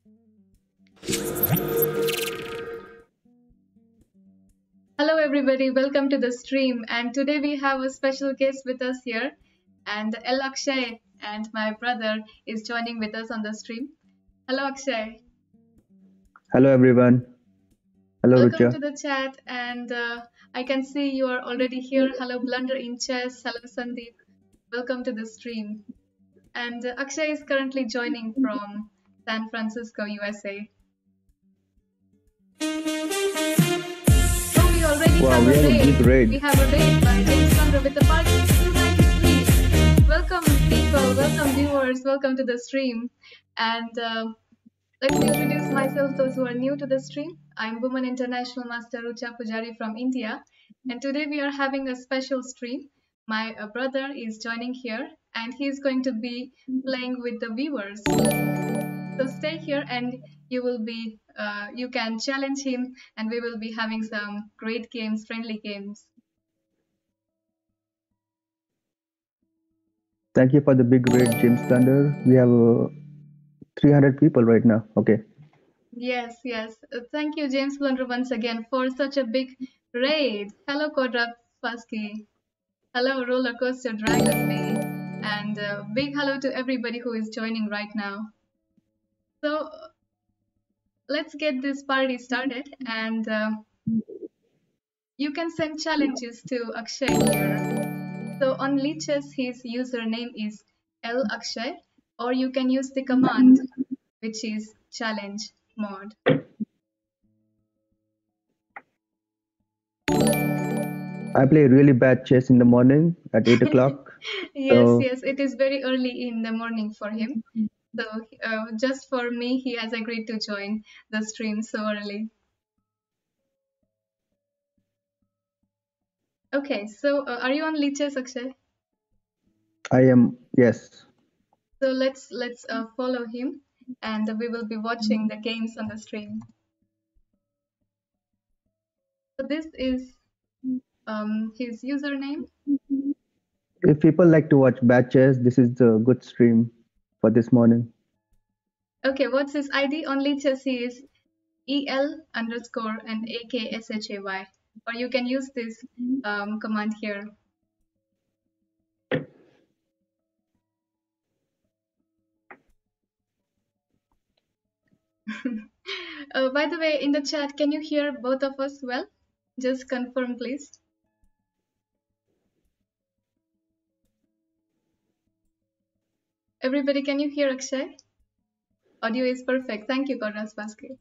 Hello, everybody. Welcome to the stream. And today we have a special guest with us here. And El Akshay and my brother is joining with us on the stream. Hello, Akshay. Hello everyone. Hello Welcome to Rucha. the chat. And I can see you are already here. Hello, Blunder in Chess. Hello, Sandeep. Welcome to the stream. And Akshay is currently joining from San Francisco, USA. Oh, we already Wow, have we a have a raid. big raid. We have a raid by James Blunder with the party 293. Welcome, people. Welcome, viewers. Welcome to the stream. And let me introduce myself, those who are new to the stream. I'm Woman International Master Rucha Pujari from India. And today we are having a special stream. My brother is joining here and he's going to be playing with the viewers. So stay here and you can challenge him and we will be having some great games, friendly games. Thank you for the big raid, James Thunder. We have 300 people right now. Okay. Yes, yes. Thank you, James Blunder, once again for such a big raid. Hello, Kodra Fusky. Hello, Roller Coaster Dragon Me. And big hello to everybody who is joining right now. So let's get this party started and you can send challenges to Akshay here. So on Leeches, his username is L Akshay, or you can use the command, which is challenge mod. I play really bad chess in the morning at 8 o'clock. Yes, So, yes, it is very early in the morning for him. So just for me, he has agreed to join the stream so early. Okay, so are you on Leeches, Akshay? I am, yes. So let's follow him, and we will be watching the games on the stream. So this is his username. If people like to watch bad chess, this is the good stream for this morning. Okay, what's his ID? On Leeches, he is EL underscore and AKSHAY. Or you can use this command here. By the way, in the chat, can you hear both of us well? Just confirm, please. Everybody, can you hear Akshay? Audio is perfect. Thank you, Cordas Basket.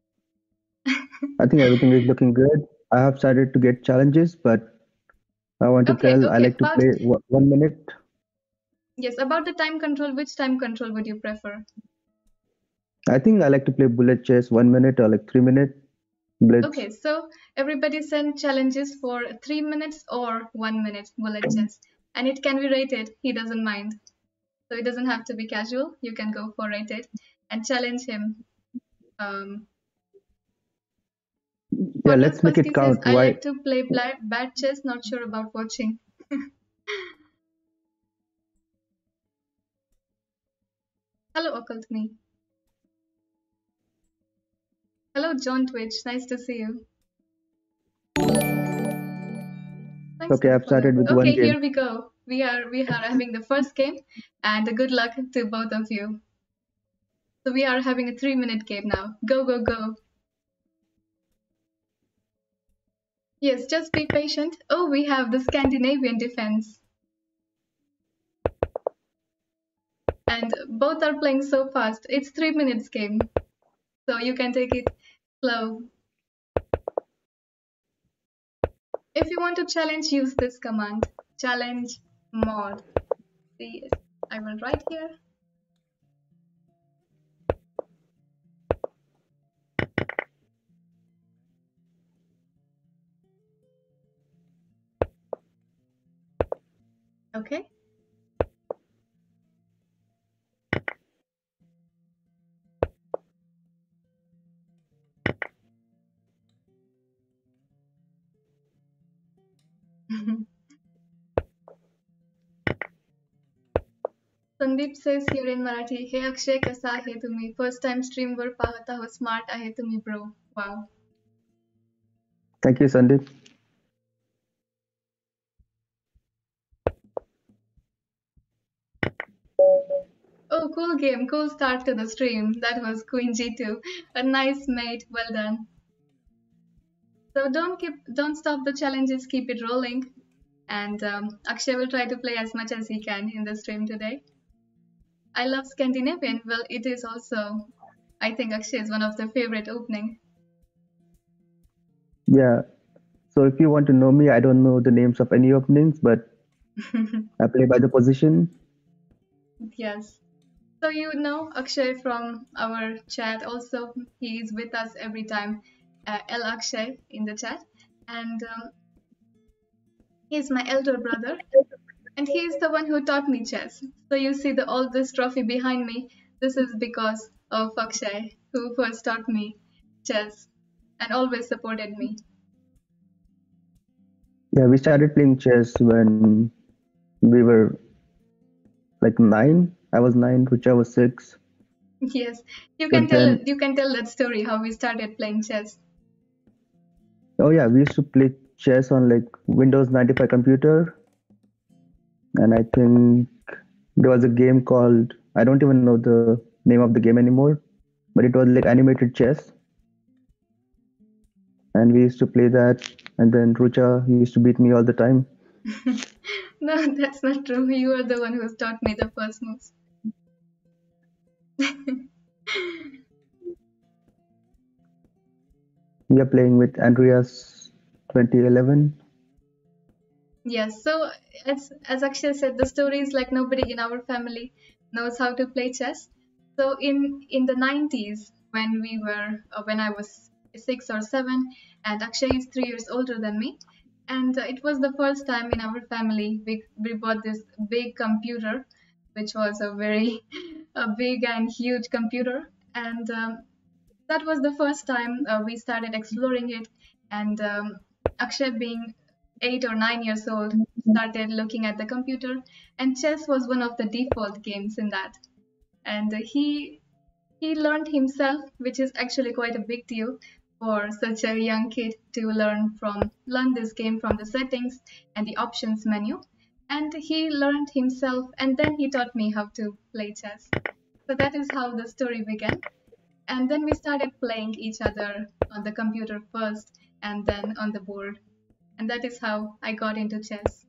I think everything is looking good. I have started to get challenges, but I want to Okay, tell I okay. like to play 1 minute. Yes, about the time control, which time control would you prefer? I think I like to play bullet chess 1 minute or like 3 minute blitz. Okay, so everybody send challenges for 3 minutes or 1 minute bullet chess. And it can be rated. He doesn't mind. So it doesn't have to be casual. You can go for rated and challenge him. Yeah, Podras let's make it Pasky says, count. I Why? like to play bad chess, not sure about watching. Hello, Occult Me. Hello, John Twitch. Nice to see you. Thanks Okay, for the I've follow. started with one Okay, game. here we go. We are having the first game, and good luck to both of you. So we are having a 3-minute game now. Go, go, go. Yes, just be patient. Oh, we have the Scandinavian defense. And both are playing so fast. It's 3 minutes game. So you can take it slow. If you want to challenge, use this command. Challenge mod. See, I will write here. Okay. Sandeep says here in Marathi, "Hey Akshay, कसा आहे तुम्ही? First time stream वर पाहत आहो, smart आहे तुम्ही bro." Wow. Thank you, Sandeep. Oh, cool game, cool start to the stream. That was Queen G2. A nice mate, well done. So don't stop the challenges, keep it rolling. And Akshay will try to play as much as he can in the stream today. I love Scandinavian. Well, it is also, I think Akshay is one of the favorite opening. Yeah. So if you want to know me, I don't know the names of any openings, but I play by the position. Yes. So you know Akshay from our chat also. He is with us every time. L Akshay in the chat. And he's my elder brother. And he is the one who taught me chess. So you see all this trophy behind me. This is because of Akshay, who first taught me chess and always supported me. Yeah, we started playing chess when we were like 9. I was 9, Rucha was 6. Yes, So then, you can tell that story how we started playing chess. oh yeah, we used to play chess on like Windows 95 computer, and I think there was a game called, I don't even know the name of the game anymore, but it was like animated chess, and we used to play that. And then Rucha used to beat me all the time. No, that's not true. You are the one who taught me the first moves. We are playing with Andreas 2011. Yes, so as Akshay said, the story is like nobody in our family knows how to play chess. So in the 90s, when I was 6 or 7, and Akshay is 3 years older than me, and it was the first time in our family we bought this big computer, which was a very a big and huge computer, and that was the first time we started exploring it. And Akshay, being 8 or 9 years old, started looking at the computer, and chess was one of the default games in that. And he learned himself, which is actually quite a big deal for such a young kid to learn this game from the settings and the options menu. And he learned himself, and then he taught me how to play chess. So that is how the story began. And then we started playing each other on the computer first and then on the board. And that is how I got into chess.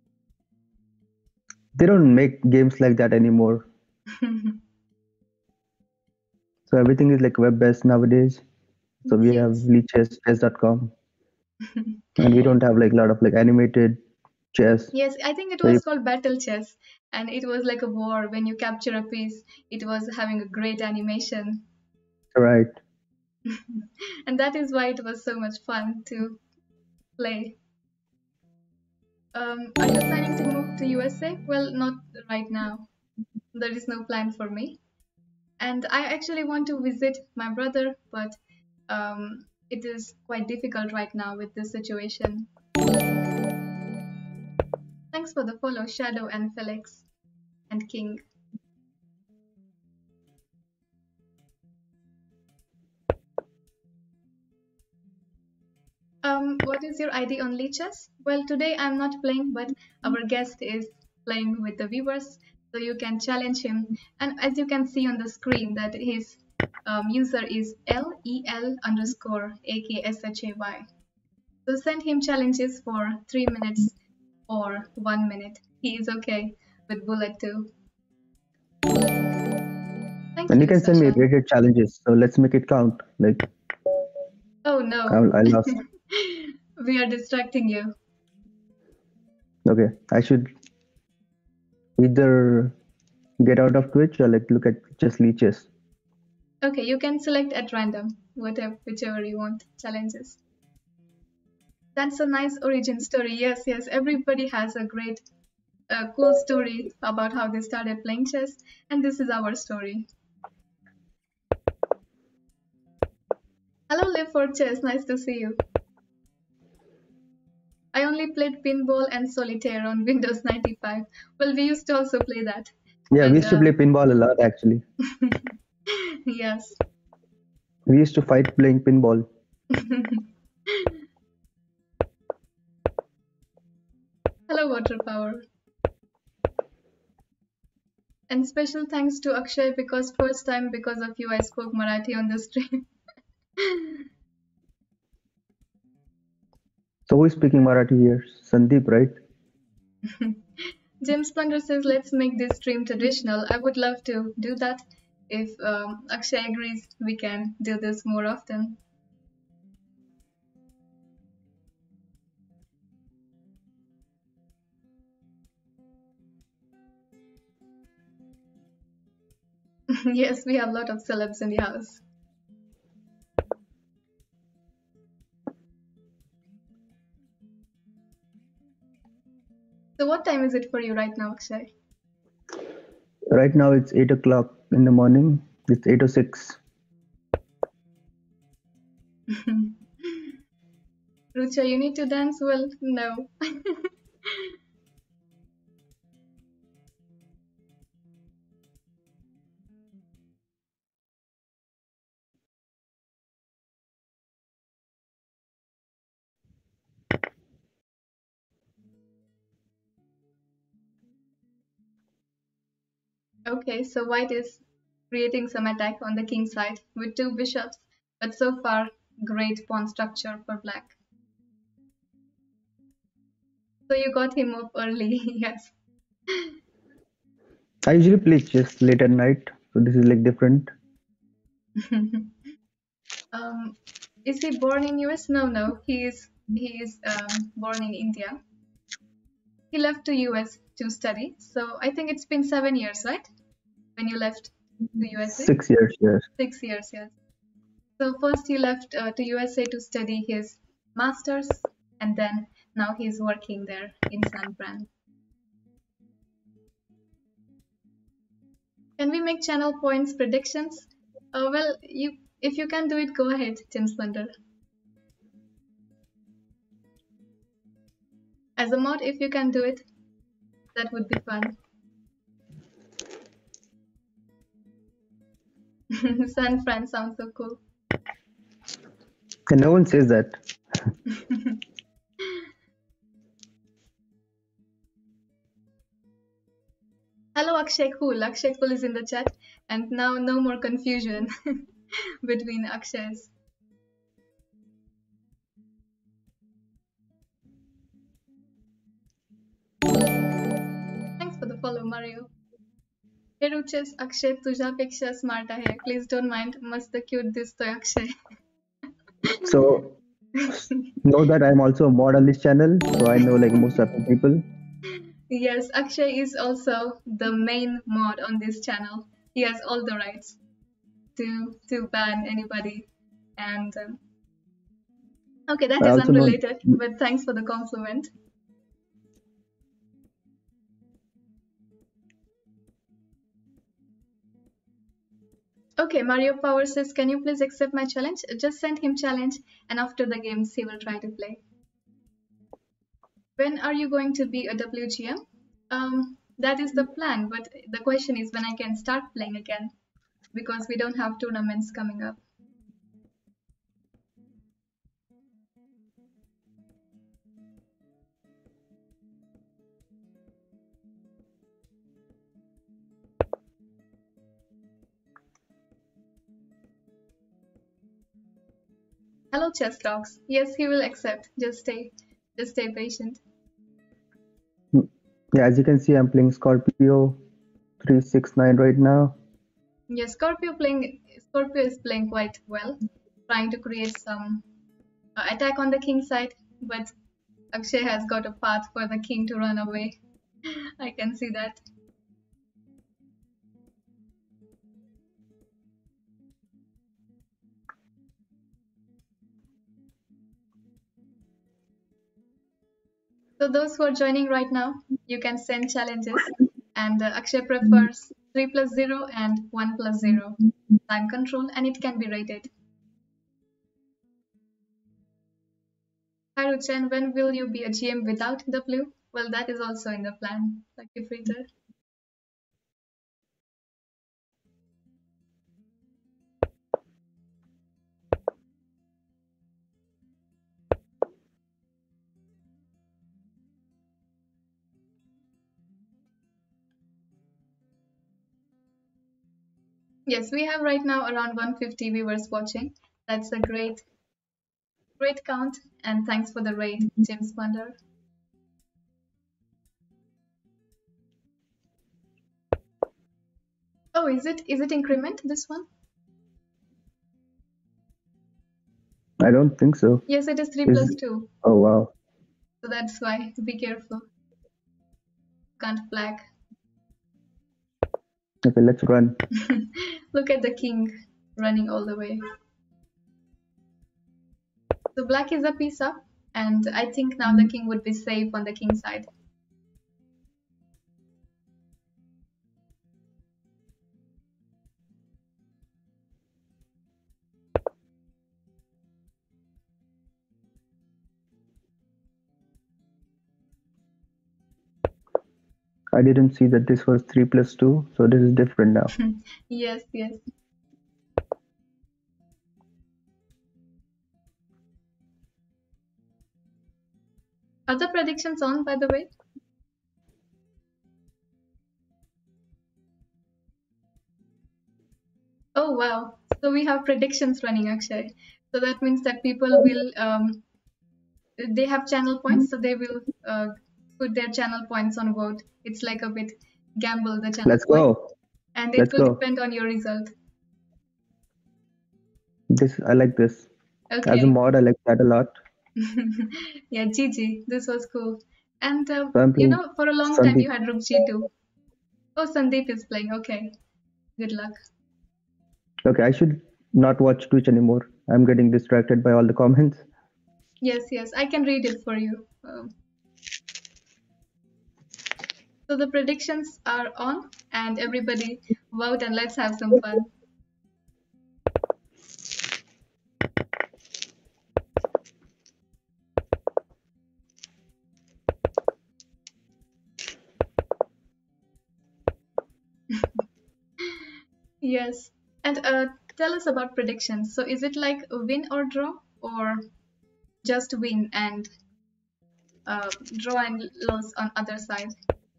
They don't make games like that anymore. So everything is like web based nowadays. So we have Yes. leechess, chess.com, and we don't have like a lot of like animated chess. Yes, I think it So you, was called Battle Chess, and it was like a war. When you capture a piece, it was having a great animation. right. And that is why it was so much fun to play. Are you planning to move to USA? Well, not right now. There is no plan for me. And I actually want to visit my brother, but it is quite difficult right now with this situation. Thanks for the follow, Shadow and Felix and King. What is your ID on Leeches? Well, today I'm not playing, but our guest is playing with the viewers, so you can challenge him. And as you can see on the screen, that his user is LEL_AKSHAY. So send him challenges for 3 minutes or 1 minute. He is okay with bullet too. Thank And you you, can send me Sasha. rated challenges. So let's make it count. Like Oh no, I lost. we are distracting you. Okay, I should either get out of Twitch or like look at just leeches. Okay, you can select at random, whichever you want challenges. That's a nice origin story. Yes, yes, everybody has a great, cool story about how they started playing chess, and this is our story. Hello, Live for Chess. Nice to see you. I only played pinball and solitaire on Windows 95. Well, we used to also play that. Yeah, we But used to play pinball a lot actually. yes. We used to fight playing pinball. Hello, Water Power. And special thanks to Akshay because first time because of you I spoke Marathi on the stream. So who is speaking Marathi here? Sandeep, right? James Plunder says, let's make this stream traditional. I would love to do that. If Akshay agrees, we can do this more often. Yes, we have a lot of celebs in the house. So, what time is it for you right now, Akshay? Right now it's 8 o'clock in the morning. It's 8:06. Rucha, you need to dance? Well, no. Okay, so white is creating some attack on the king side with two bishops, but so far, great pawn structure for black. So you got him up early, yes. I usually play chess late at night, so this is like different. um, is he born in US? No, no, he is born in India. He left to US to study. So I think it's been 7 years, right? When you left to USA? 6 years, yes. 6 years, yes. So first he left to USA to study his masters, and then now he's working there in San Fran. Can we make channel points predictions? Well, you if you can do it, go ahead, Tim Slender. As a mod, if you can do it, that would be fun. San Fran sounds so cool. And no one says that. Hello, Akshay Cool. Akshay Cool is in the chat, and now no more confusion between Akshays. Thanks for the follow, Mario. हे रुचेस अक्षय तुझ्यापेक्षा smart आहे please don't mind मस्त cute दिसतोय Akshay. So know that I'm also a mod on this channel, so I know like most of the people. Yes, Akshay is also the main mod on this channel. He has all the rights to ban anybody. And okay, that I is also know. unrelated, but thanks for the compliment. Okay, Mario Power says, can you please accept my challenge? Just send him challenge, and after the games, he will try to play. When are you going to be a WGM? That is the plan, but the question is when I can start playing again because we don't have tournaments coming up. Hello, chess dogs. Yes, he will accept. Just stay patient. Yeah, as you can see, I'm playing Scorpio 369 right now. Yes, Scorpio is playing quite well, trying to create some attack on the king side, but Akshay has got a path for the king to run away. I can see that. So those who are joining right now, you can send challenges, and Akshay prefers 3 plus 0 and 1 plus 0 time control, and it can be rated. Hi Ruchan, when will you be a GM without W? Well, that is also in the plan, Lucky Fritter. Yes, we have right now around 150 viewers watching. That's a great count. And thanks for the raid, James Wonder. Oh, is it increment this one? I don't think so. Yes, it is 3 Is plus 2. Oh wow. So that's why be careful. Can't flag. Okay, let's run. Look at the king running all the way. So black is a piece up, and I think now the king would be safe on the king side. I didn't see that this was 3 plus 2, so this is different now. Yes, yes. Are the predictions on, by the way? Oh wow. So we have predictions running, Akshay. So that means that people will they have channel points, so they will put their channel points on vote. It's like a bit gamble the channel Let's point, go. and it Let's will go. depend on your result. This I like this. As a Okay. mod, I like that a lot. Yeah, GG. This was cool. And So I'm playing for a long time Sandeep. you had Rook G2. Oh, Sandeep is playing. Okay. Good luck. Okay, I should not watch Twitch anymore. I'm getting distracted by all the comments. Yes, yes. I can read it for you. So the predictions are on, and everybody vote and let's have some fun. Yes. And tell us about predictions. So is it like a win or draw, or just win and draw and lose on other side?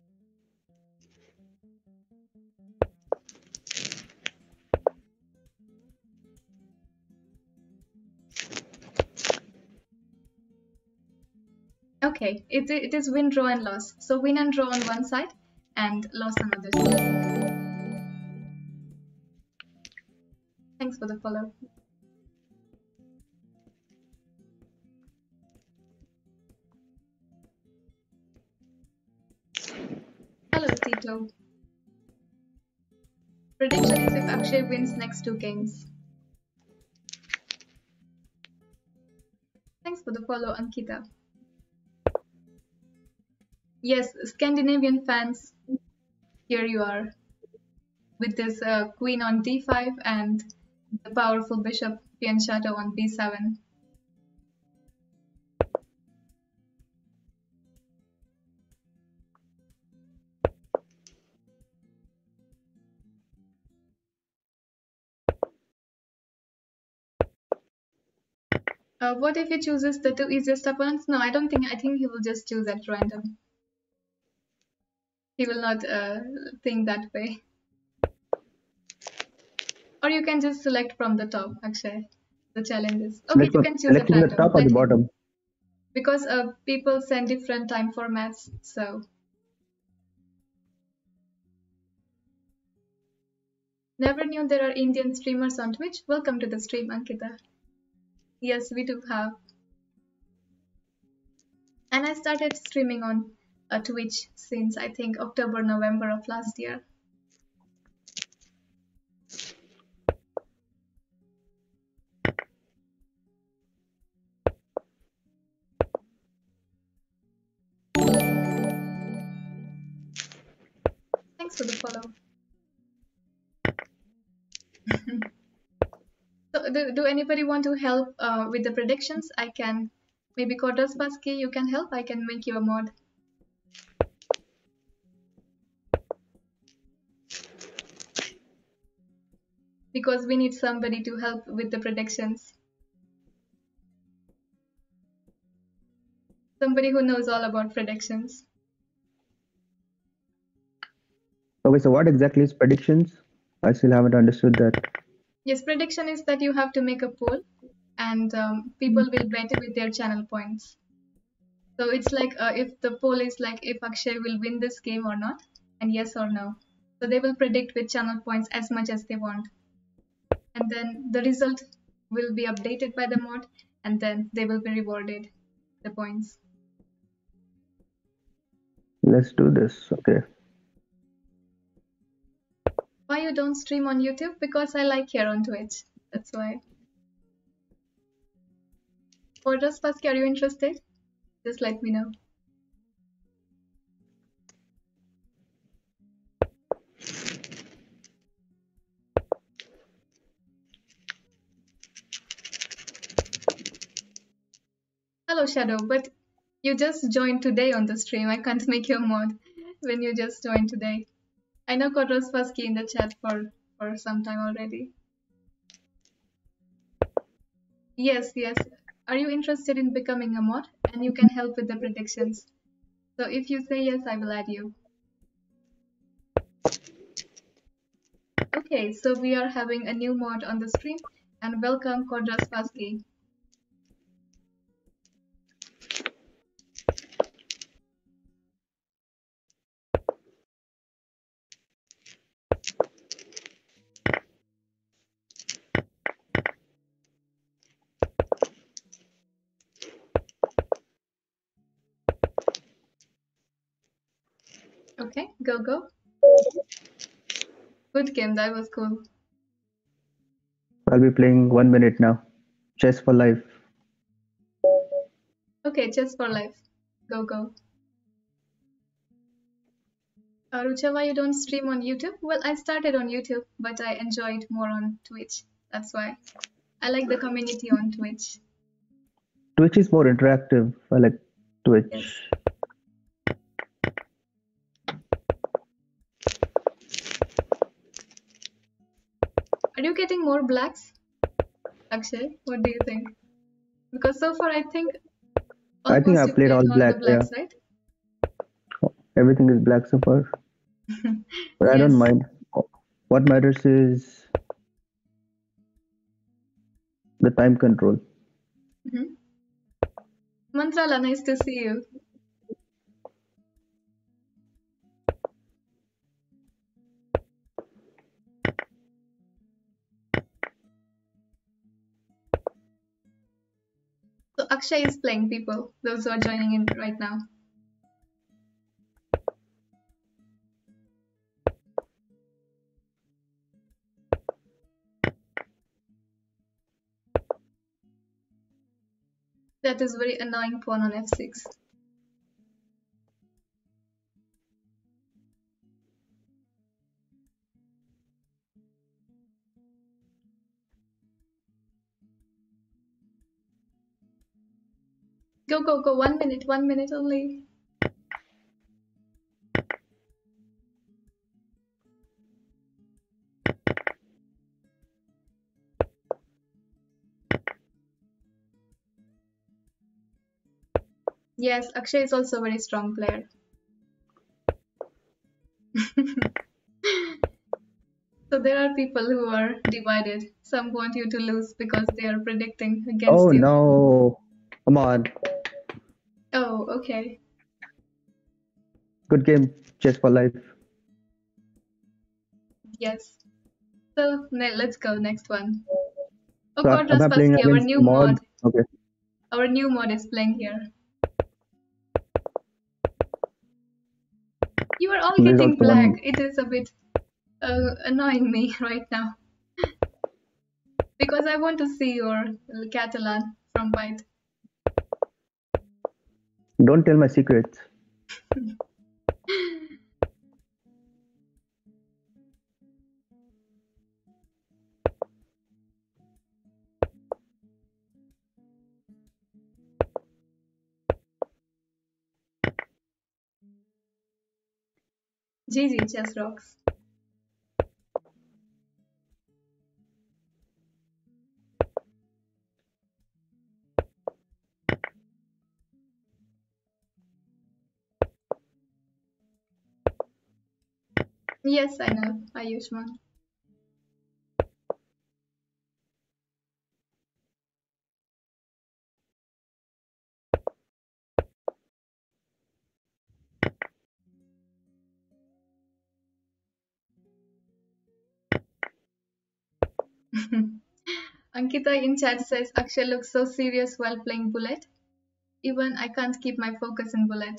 Okay, it is win, draw, and loss. So win and draw on one side, and loss on other side. Thanks for the follow. Hello, Tito. Prediction is if Akshay wins next two games. Thanks for the follow, Ankita. Yes, Scandinavian fans, here you are with this queen on d5 and the powerful bishop fianchetto on b7. What if he chooses the two easiest opponents? No, I don't think. I think he will just choose at random. He will not think that way. Or you can just select from the top, Akshay. The challenges. Okay, you can choose at Select from the random. top or the Let him. bottom. Because people send different time formats, so never knew there are Indian streamers on Twitch. Welcome to the stream, Ankita. Yes, we do have. And I started streaming on Twitch since I think October, November of last year. Thanks for the follow. So, do anybody want to help with the predictions? I can, maybe Kodas Paski, you can help. I can make you a mod because we need somebody to help with the predictions. Somebody who knows all about predictions. Okay, so what exactly is predictions? I still haven't understood that. Yes, prediction is that you have to make a poll and people will bet with their channel points. So it's like if the poll is like if Akshay will win this game or not, and yes or no. So they will predict with channel points as much as they want. And then the result will be updated by the mod and then they will be rewarded the points. Let's do this. Okay. Why you don't stream on YouTube? Because I like here on Twitch. That's why. Or just Pasky, are you interested? Just let me know. Hello Shadow, but you just joined today on the stream. I can't make you a mod when you just joined today. I know Kodros Pasky in the chat for some time already. Yes, yes. Are you interested in becoming a mod? And you can help with the predictions. So if you say yes, I will add you. Okay, so we are having a new mod on the stream, and welcome Kodras Pasky. Okay, go go. Good game, that was cool. I'll be playing 1 minute now. Chess for life. Okay, chess for life. Go go. Rucha, why you don't stream on YouTube? Well, I started on YouTube, but I enjoyed more on Twitch. That's why. I like the community on Twitch. Twitch is more interactive. I like Yes. Twitch. Are you getting more blacks, Akshay? What do you think? Because so far I think I think almost I you played cleared all all the black. Yeah, blacks, right? everything is black so far. But I don't Yes. mind. What matters is the time control. Mhm. Mantrala, nice to see you. So Akshay is playing people, those who are joining in right now. That is very annoying pawn on f6. Go, go, go. 1 minute only. Yes, Akshay is also a very strong player. So there are people who are divided. Some want you to lose because they are predicting Oh against you. no! Come on. Oh, okay. Good game. Chess for life. Yes. So let's go next one. Oh So God, am I playing Raspaski, our against new mod? mod. Okay. Our new mod is playing here. You are all There's getting also black. one. It is a bit annoying me right now because I want to see your Catalan from white. Don't tell my secrets. GG, chess rocks. Yes, I know, Ayushman. Ankita in chat says Akshay looks so serious while playing Bullet. Even I can't keep my focus in Bullet.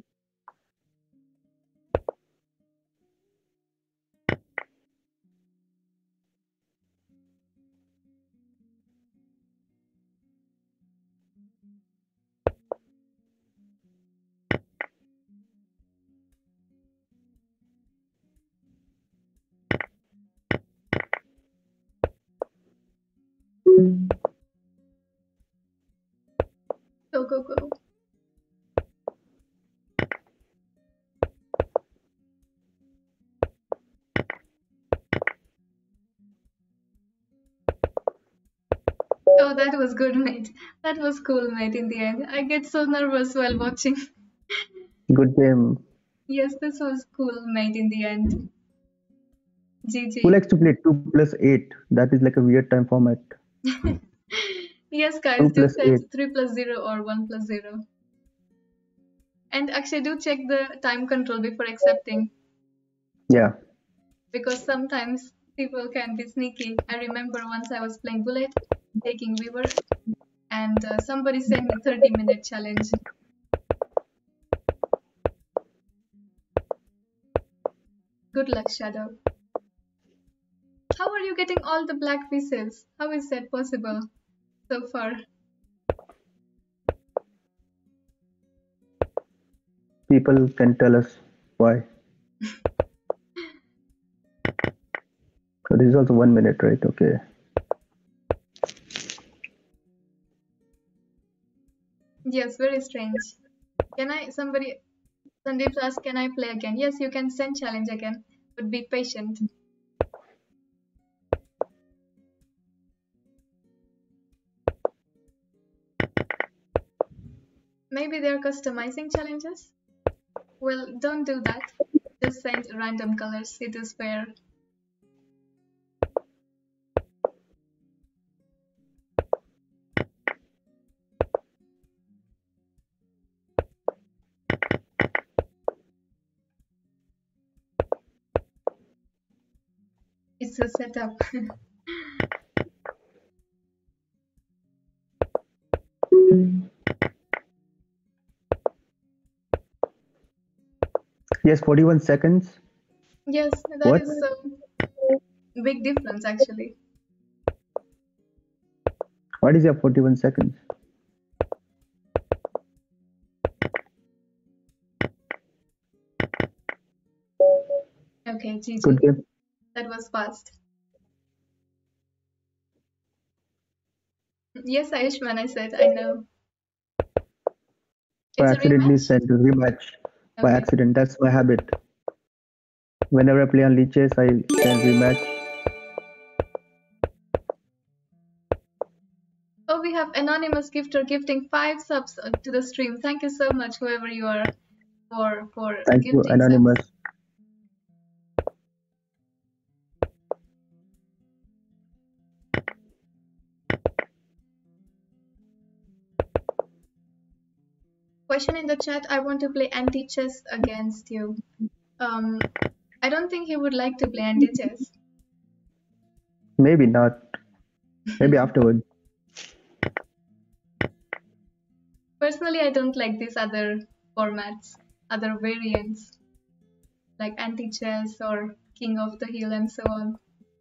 Go, go, go. Oh, that was good, mate. That was cool, mate, in the end. I get so nervous while watching. Good game. Yes, this was cool, mate, in the end. Who GG. likes to play 2 plus 8? That is like a weird time format. Yes, guys, 2 do plus set 8. 3 plus 0 or 1 plus 0. And actually, do check the time control before accepting Yeah. because sometimes people can be sneaky. I remember once I was playing Bullet, taking Weaver, and somebody sent me 30-minute challenge. Good luck, Shadow. How are you getting all the black pieces? How is that possible so far? People can tell us why. So this is also 1 minute, right? Okay. Yes, very strange. Can I, somebody, Sandeep asked, can I play again? Yes, you can send challenge again, but be patient. Maybe they're customizing challenges? Well, don't do that. Just send random colors. It is fair. It's a setup. Yes, 41 seconds. Yes, that What? is a big difference actually. What is your 41 seconds? Okay, Good GG. game. That was fast. Yes, Ayushman, I said, I know. I It's a accidentally rematch? sent a rematch by Okay. accident. That's my habit. Whenever I play on leeches, I send rematch. Oh, we have anonymous gifter gifting 5 subs to the stream. Thank you so much, whoever you are, for Thank you, gifting subs. Anonymous. Question in the chat, I want to play anti-chess against you. I don't think he would like to play anti-chess. Maybe not. Maybe afterward. Personally, I don't like these other formats, other variants, like anti-chess or King of the Hill and so on.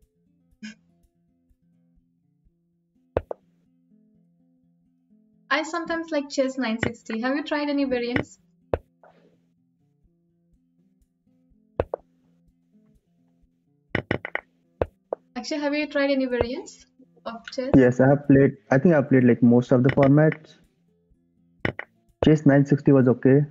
I sometimes like chess 960. Have you tried any variants? Actually, have you tried any variants of chess? Yes, I have played. I think I've played like most of the formats. Chess 960 was okay.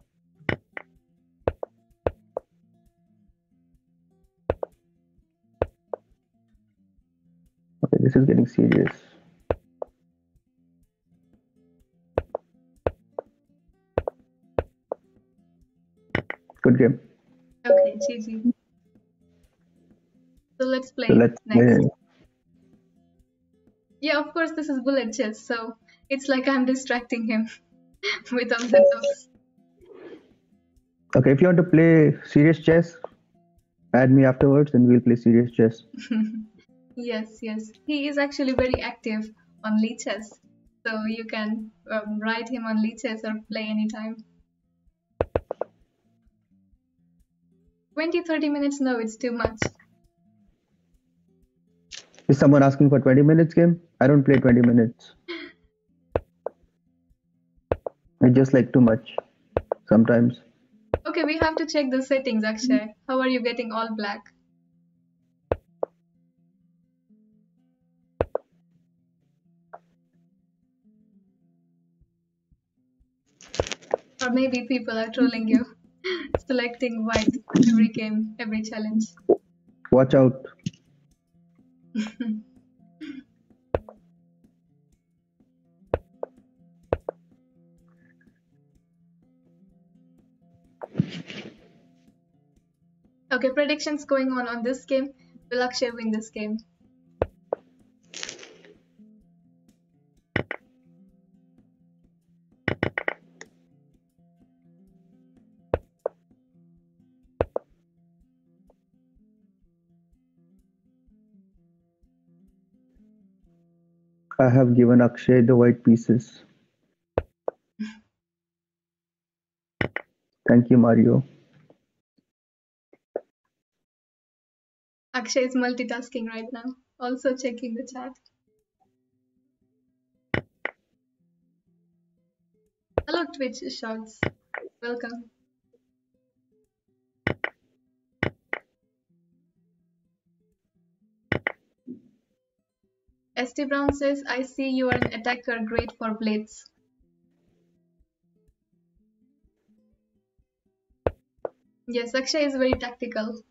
Okay, this is getting serious. Good game. Okay, GG. So let's So play let's play. next. Yeah, of course, this is bullet chess, so it's like I'm distracting him with ups and ups. Okay, if you want to play serious chess, add me afterwards and we'll play serious chess. Yes, yes. He is actually very active on leeches. So you can ride him on leeches or play anytime. 20-30 minutes? No, it's too much. Is someone asking for 20 minutes game? I don't play 20 minutes. I just like too much sometimes. Okay, we have to check the settings, Akshay. How are you getting all black? Or maybe people are trolling you, selecting white every game, every challenge. Watch out. Okay, predictions going on this game. Will Akshay win this game? I have given Akshay the white pieces. Thank you, Mario. Akshay is multitasking right now, also checking the chat. Hello, Twitch Shots. Welcome. ST Brown says, I see you are an attacker, great for blitz. Yes, Akshay is very tactical.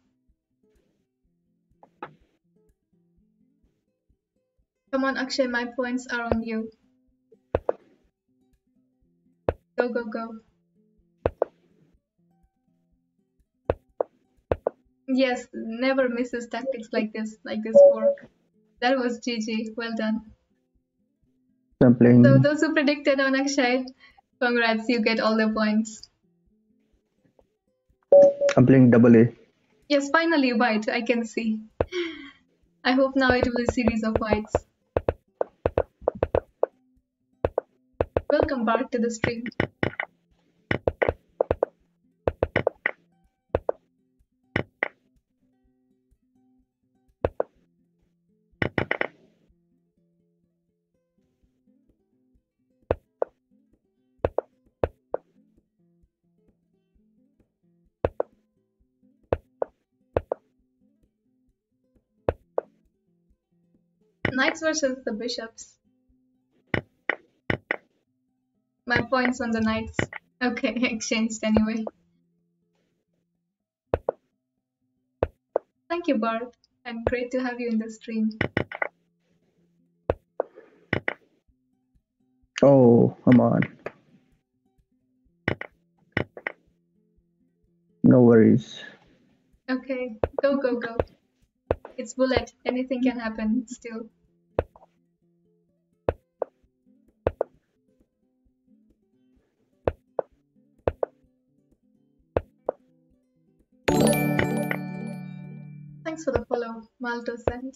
Come on, Akshay, my points are on you. Go, go, go. Yes, never misses tactics like this fork. That was GG. Well done. I'm So playing. those who predicted on Akshay, congrats, you get all the points. I'm playing double A. Yes, finally white, I can see. I hope now it will be a series of whites. Welcome back to the stream. Knights versus the bishops. My points on the knights. Okay, exchanged anyway. Thank you, Bart, and great to have you in the stream. Oh, come on. No worries. Okay, go, go, go. It's bullet. Anything can happen still. Thanks for the follow, Malto sent.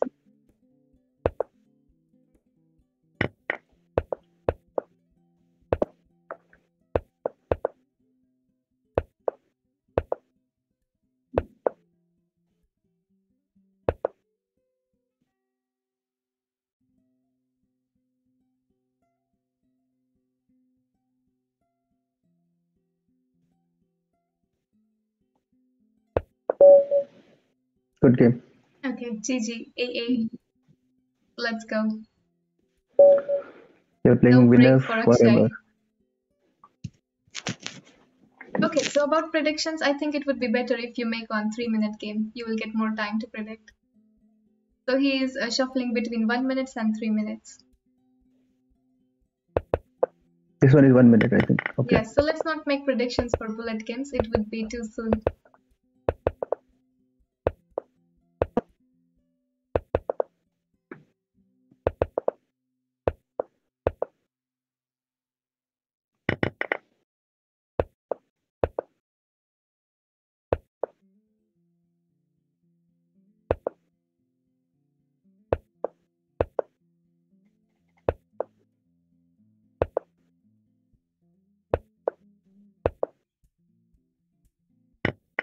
Good game. Okay, GG, AA. Let's go. You're No playing break winner for forever. Akshay. Okay, so about predictions, I think it would be better if you make on 3-minute game. You will get more time to predict. So he is shuffling between 1 minute and 3 minutes. This one is 1 minute, I think. Okay. Yes, so let's not make predictions for bullet games. It would be too soon.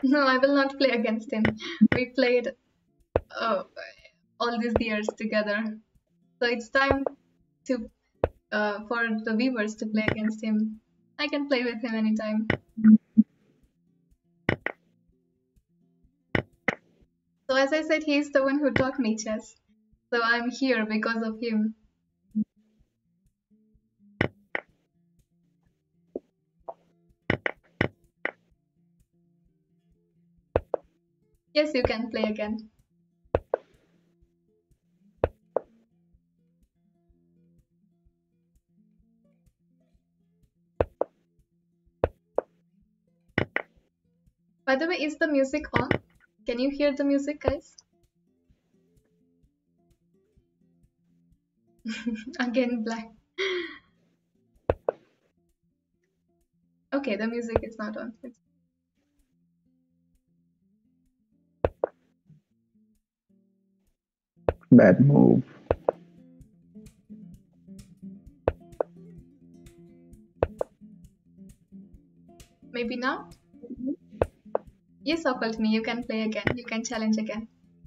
No, I will not play against him. We played uh, all these years together. So it's time to for the viewers to play against him. I can play with him anytime. So as I said, he's the one who taught me chess. So I'm here because of him. Yes, you can play again. By the way, is the music on? Can you hear the music, guys? Again, black. Okay, the music is not on. Bad move. Maybe now? Yes, occult me. You can play again. You can challenge again.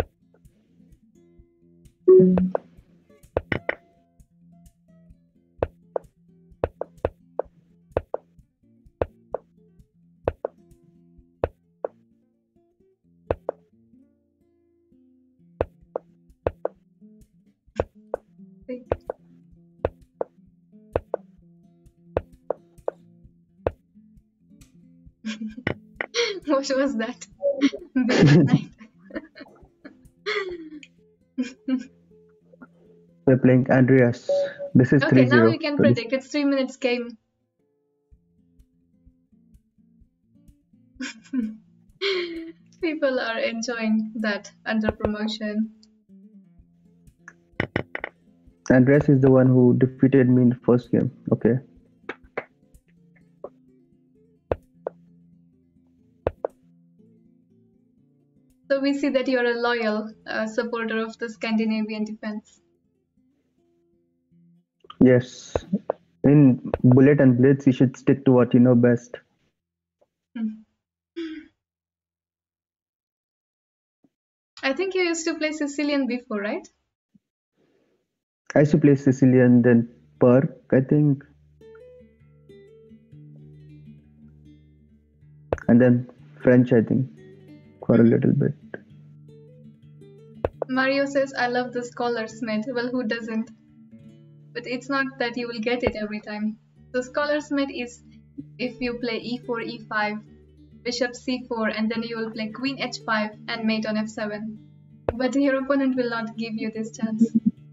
What was that? We're playing Andreas. This is Okay, now 3-0. you can predict. It's 3 minutes game. People are enjoying that under promotion. Andreas is the one who defeated me in the first game. Okay. So we see that you're a loyal supporter of the Scandinavian defense. Yes. In Bullet and Blitz, you should stick to what you know best. I think you used to play Sicilian before, right? I used to play Sicilian, then Perk, I think. And then French, I think, for a little bit. Mario says, I love the Scholar's Mate. Well, who doesn't? But it's not that you will get it every time. The Scholar's Mate is if you play e4, e5, bishop c4, and then you will play queen h5 and mate on f7. But your opponent will not give you this chance.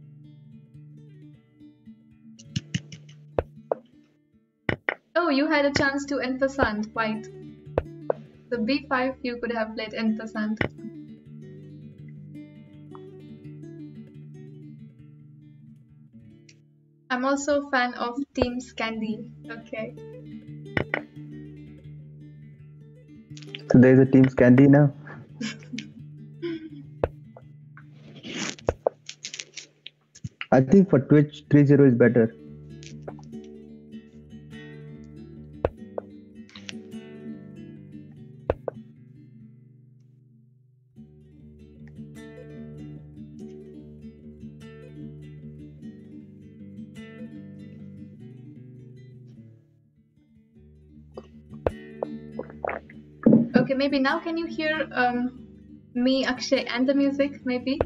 Oh, you had a chance to en passant, white. The b5 you could have played en passant. I'm also a fan of Team Scandi. Okay. So there's a Team Scandi now. I think for Twitch, 3-0 is better. Okay, maybe now can you hear me, Akshay, and the music, maybe?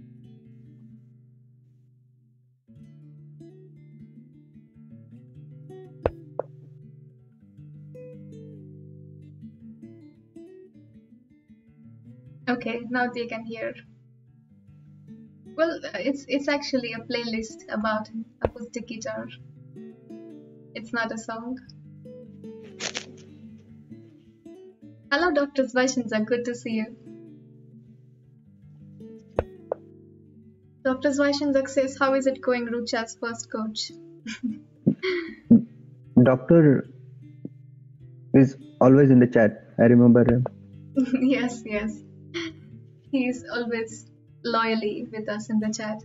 Okay, now they can hear. Well, it's actually a playlist about acoustic guitar. It's not a song. Hello, Dr. Vaishanza. Good to see you. Dr. Vaishanza says, how is it going, Rucha's first coach? Doctor is always in the chat. I remember him. Yes, yes. He's always loyally with us in the chat.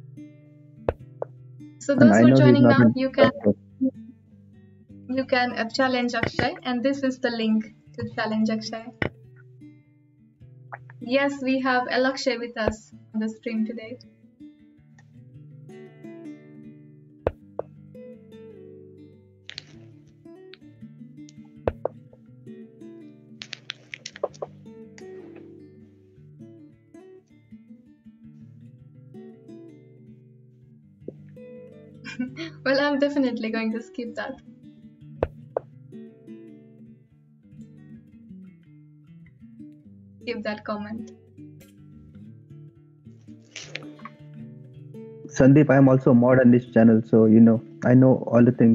So those who are joining now, you can challenge Akshay, and this is the link to challenge Akshay. Yes, we have Akshay with us on the stream today. Well, I'm definitely going to skip that. Skip that comment. Sandeep, I am also a mod on this channel, so I know all the things.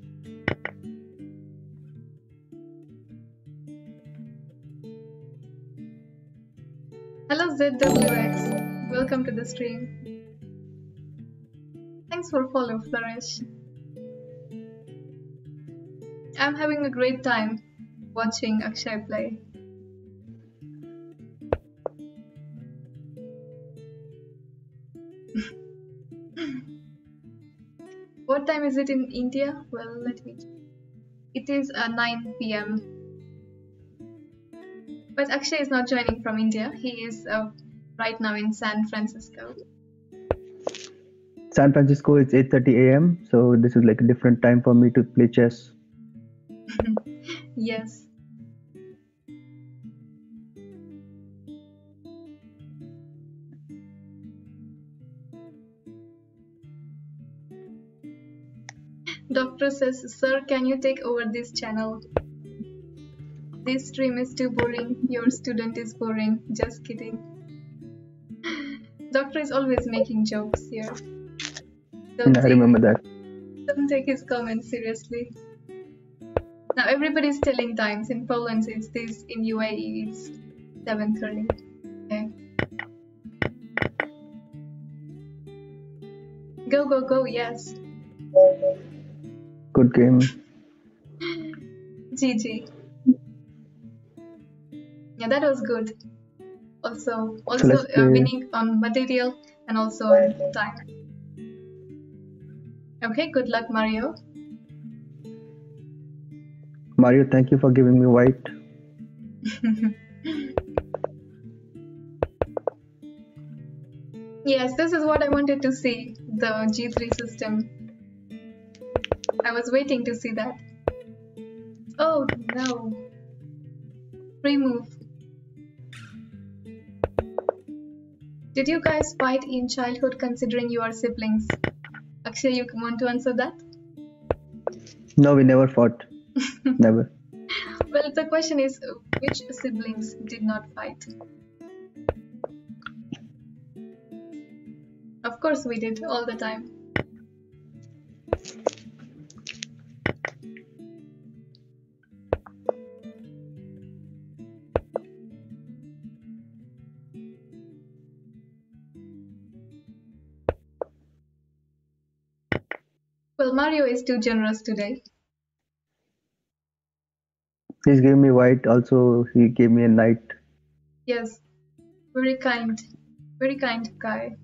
Hello ZWX, welcome to the stream. Thanks for follow, Flourish. I'm having a great time watching Akshay play. What time is it in India? Well, let me check. It is 9 p.m. But Akshay is not joining from India. He is right now in San Francisco. San Francisco is 8:30 a.m., so this is like a different time for me to play chess. Yes. Doctor says, Sir, can you take over this channel? This stream is too boring. Your student is boring. Just kidding. Doctor is always making jokes here. I remember that. Don't take his comments seriously. Now everybody's telling times. In Poland it's this, in UAE it's 7:30. Okay. Go, go, go, yes. Good game. GG. Yeah, that was good. Also winning on material and also on time. Okay, good luck, Mario. Mario, thank you for giving me white. Yes, this is what I wanted to see, the G3 system. I was waiting to see that. Oh no. Free move. Did you guys fight in childhood considering you are siblings? Akshay, you want to answer that? No, we never fought. Never. Well, the question is, which siblings did not fight? Of course we did, all the time. Well, Mario is too generous today. He's giving me white, also he gave me a knight. Yes, very kind guy.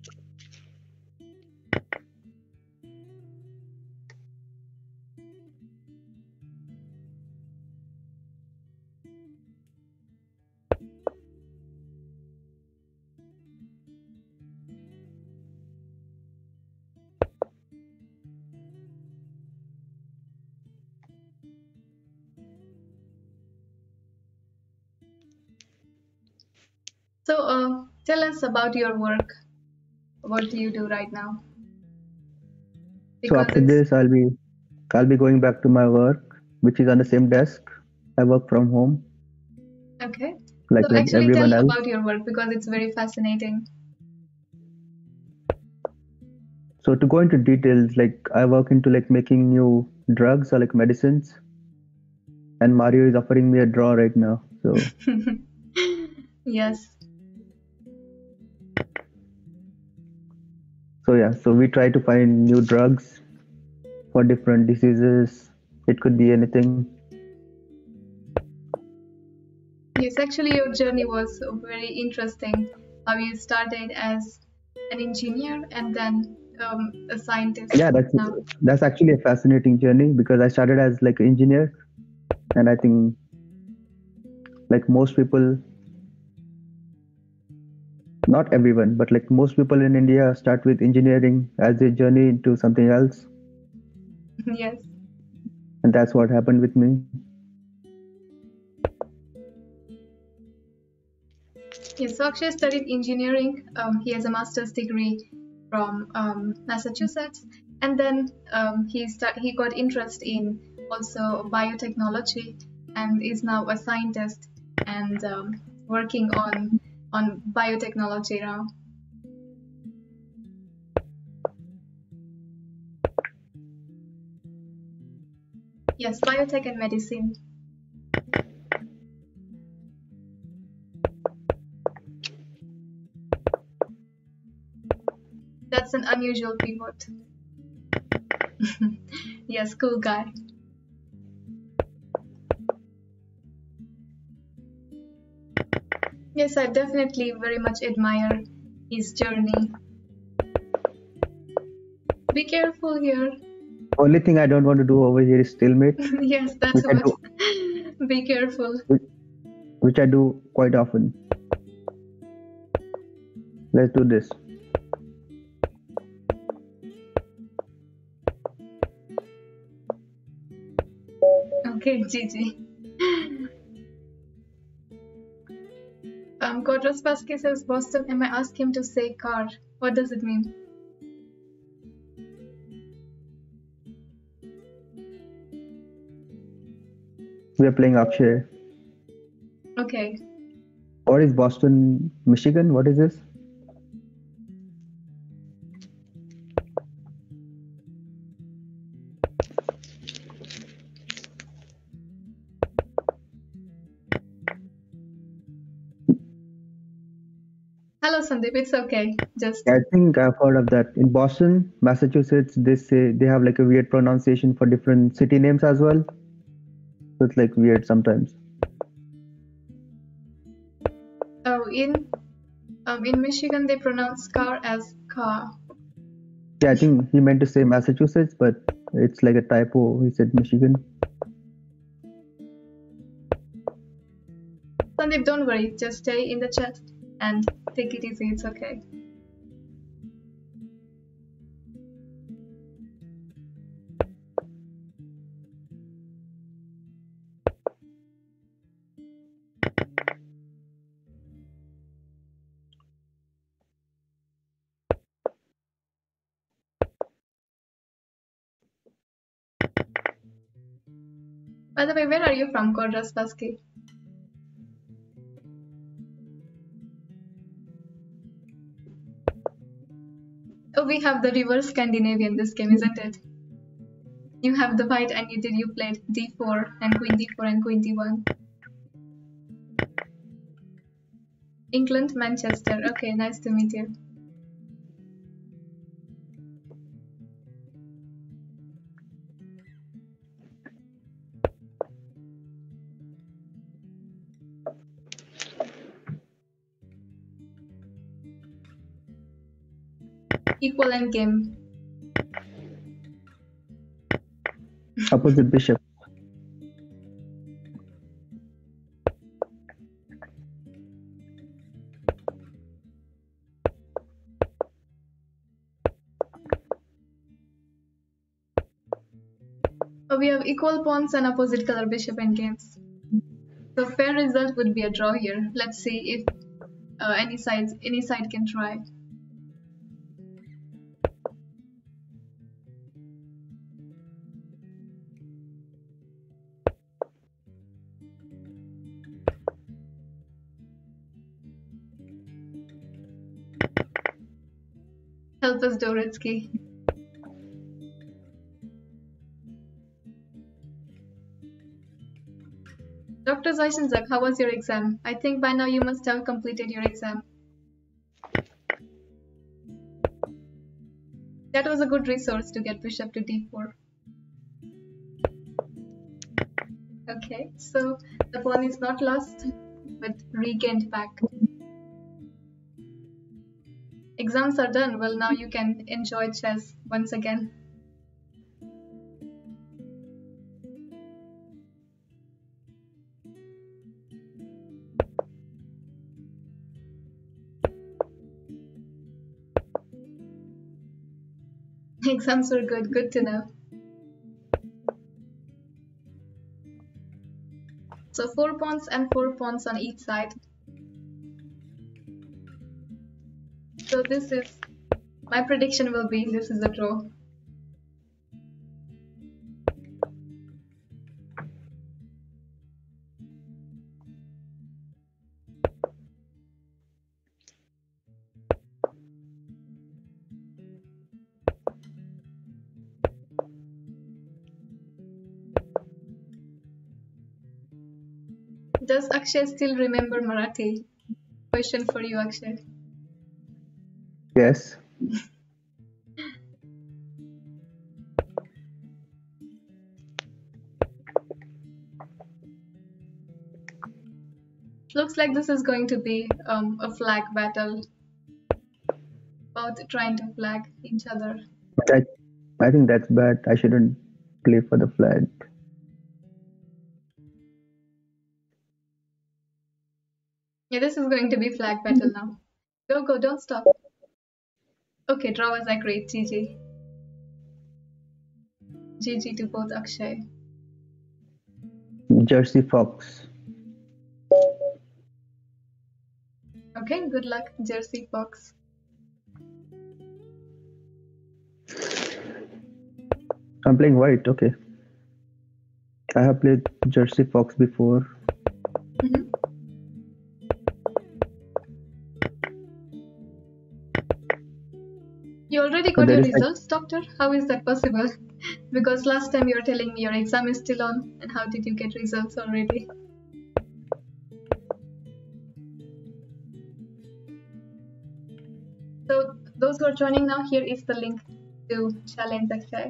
So, tell us about your work. What do you do right now? So after this, I'll be going back to my work, which is on the same desk. I work from home. Okay. Like so actually everyone tell else. about your work because it's very fascinating. So to go into details, like I work into like making new drugs or like medicines, and Mario is offering me a draw right now. So Yes. So yeah, so we try to find new drugs for different diseases. It could be anything. Yes, actually your journey was very interesting. How you started as an engineer and then a scientist. Yeah, that's actually a fascinating journey because I started as like an engineer, and I think like most people Not everyone, but like most people in India start with engineering as they journey into something else, Yes. and that's what happened with me. Yes, so Akshay studied engineering. He has a master's degree from Massachusetts, and then he got interest in also biotechnology, and is now a scientist and working on biotechnology now. Yes, biotech and medicine. That's an unusual pivot. Yes, cool guy. Yes, I definitely very much admire his journey. Be careful here. Only thing I don't want to do over here is stalemate, Yes, that's which I what. do, Be careful. which, which I do quite often. Let's do this. Okay, GG. Kodros Pasky says Boston. Am I ask him to say car? What does it mean? We are playing Akshay. Okay. What is Boston, Michigan? What is this? Hello, Sandeep. It's okay. Just I think I've heard of that. In Boston, Massachusetts, they say they have like a weird pronunciation for different city names as well. So it's like weird sometimes. oh, in Michigan they pronounce car as car. Yeah, I think he meant to say Massachusetts, but it's like a typo. He said Michigan. Sandeep, don't worry. Just stay in the chat and take it easy. It's okay. By the way, where are you from, Kodros Pasky? Oh, we have the reverse Scandinavian this game, isn't it? You have the white and you played d4 and queen d4 and queen d1. England, Manchester. Okay, nice to meet you. Equal end game. Opposite bishop. We have equal pawns and opposite color bishop end games. So fair result would be a draw here. Let's see if any side can try. Help us, Doritsky. Dr. Zaishinzak, how was your exam? I think by now you must have completed your exam. That was a good resource to get bishop to d4. Okay, so the pawn is not lost, but regained back. Exams are done. Well, now you can enjoy chess once again. Exams were good. Good to know. So 4 pawns and 4 pawns on each side. So this is my prediction will be this is a draw. Does Akshay still remember Marathi? Question for you, Akshay. Yes. Looks like this is going to be a flag battle. Both trying to flag each other. But I think that's bad. I shouldn't play for the flag. Yeah, this is going to be flag battle now. Go, go, don't stop. Okay, draw was agreed. GG. GG to both Akshay. Jersey Fox. Okay, good luck, Jersey Fox. I'm playing white. Okay. I have played Jersey Fox before. Mhm. You already So got there your is like results, doctor? How is that possible? Because last time you were telling me your exam is still on, and how did you get results already? So those who are joining now, here is the link to challenge Akshay.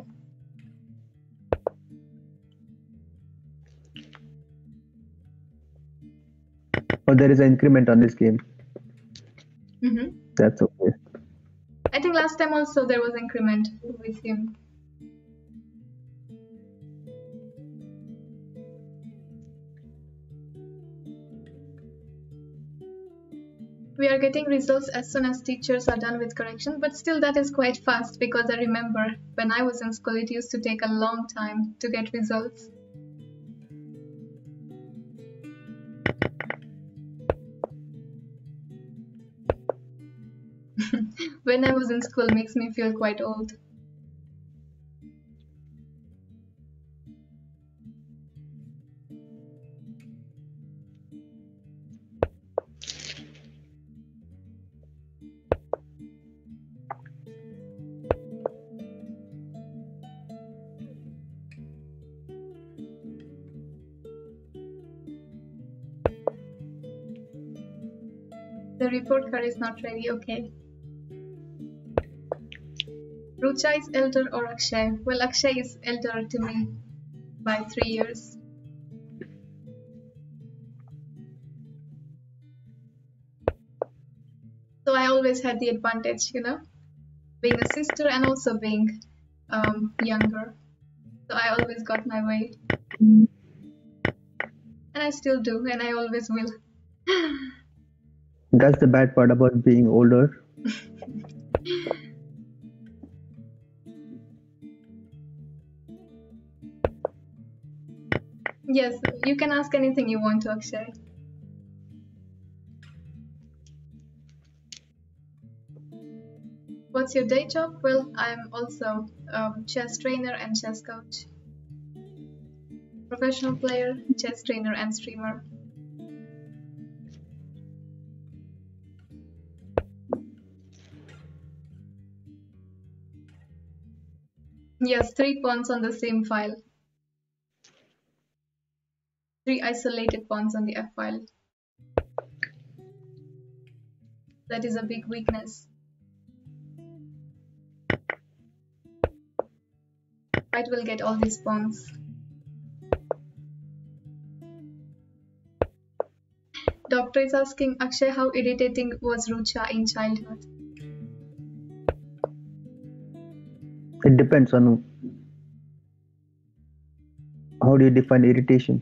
there is an increment on this game. Mhm. That's okay. I think last time also there was increment with him. We are getting results as soon as teachers are done with correction, but still that is quite fast because I remember when I was in school it used to take a long time to get results. When I was in school makes me feel quite old. The report card is not ready, okay. Rucha is elder or Akshay? Well, Akshay is elder to me by 3 years. So I always had the advantage, being a sister and also being younger. So I always got my way. And I still do, and I always will. That's the bad part about being older. Yes, you can ask anything you want to, Akshay. What's your day job? Well, I'm also chess trainer and chess coach. Professional player, chess trainer and streamer. Yes, 3 pawns on the same file. 3 isolated pawns on the F file. That is a big weakness. White will get all these pawns. Doctor is asking Akshay how irritating was Rucha in childhood. It depends on how do you define irritation.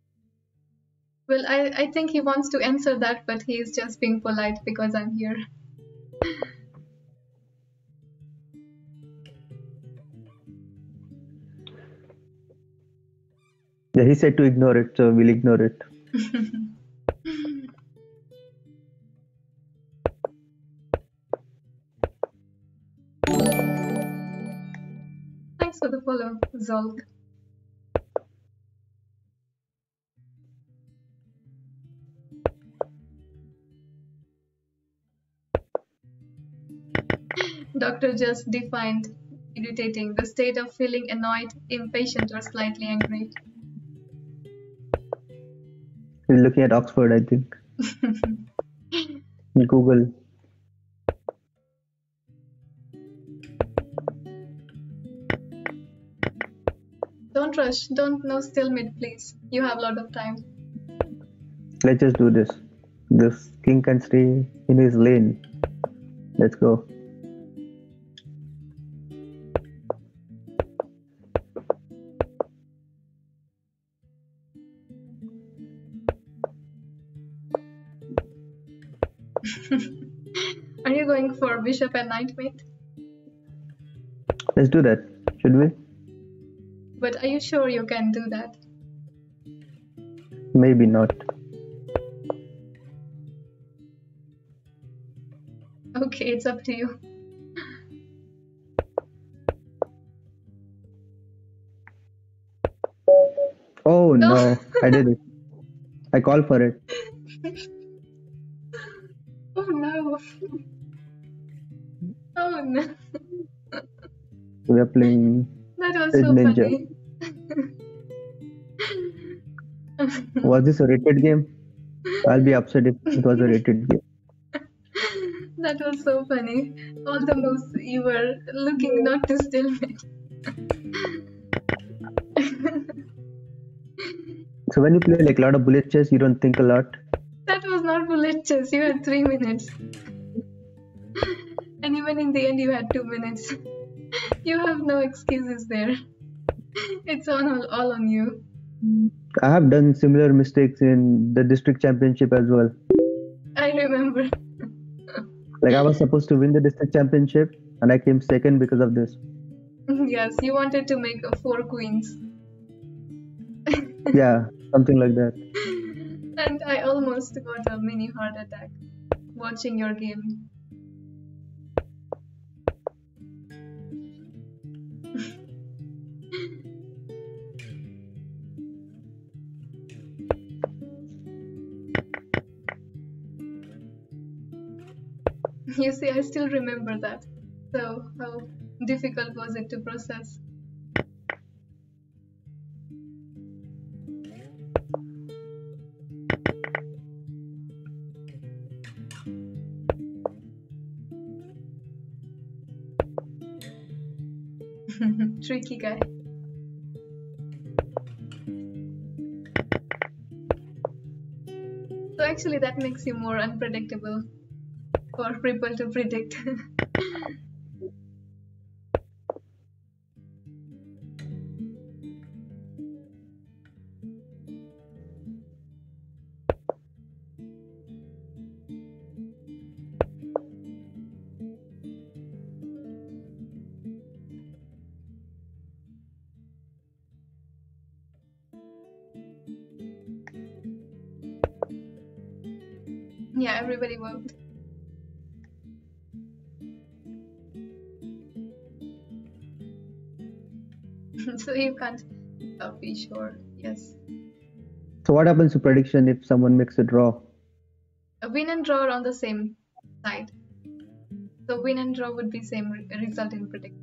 Well, I think he wants to answer that, but he is just being polite because I'm here. Yeah, he said to ignore it, so we'll ignore it. Thanks for the follow, Zolk. Doctor just defined irritating, the state of feeling annoyed, impatient, or slightly angry. He's looking at Oxford, I think. Google. Don't rush, don't no stalemate, please. You have a lot of time. Let's just do this. This king can stay in his lane. Let's go. Are you going for bishop and knight mate? Let's do that. Should we? But are you sure you can do that? Maybe not. Okay, it's up to you. Oh no, I did it. I called for it. Oh no. Oh no. We are playing That was Red so Ninja. funny. Was this a rated game? I'll be upset if it was a rated game. That was so funny. All the moves you were looking not to stalemate. So when you play like a lot of bullet chess, you don't think a lot. That was not bullet chess. You had 3 minutes. And even in the end, you had 2 minutes. You have no excuses there. It's all on you. I have done similar mistakes in the district championship as well. I remember. Like I was supposed to win the district championship and I came second because of this. Yes, you wanted to make 4 queens. Yeah, something like that. And I almost got a mini heart attack watching your game. You see, I still remember that. So, how difficult was it to process? Tricky guy. So actually that makes you more unpredictable for people to predict. Yeah, everybody worked. So you can't be sure. Yes. So what happens to prediction if someone makes a draw? A win and draw are on the same side. So win and draw would be same result in prediction.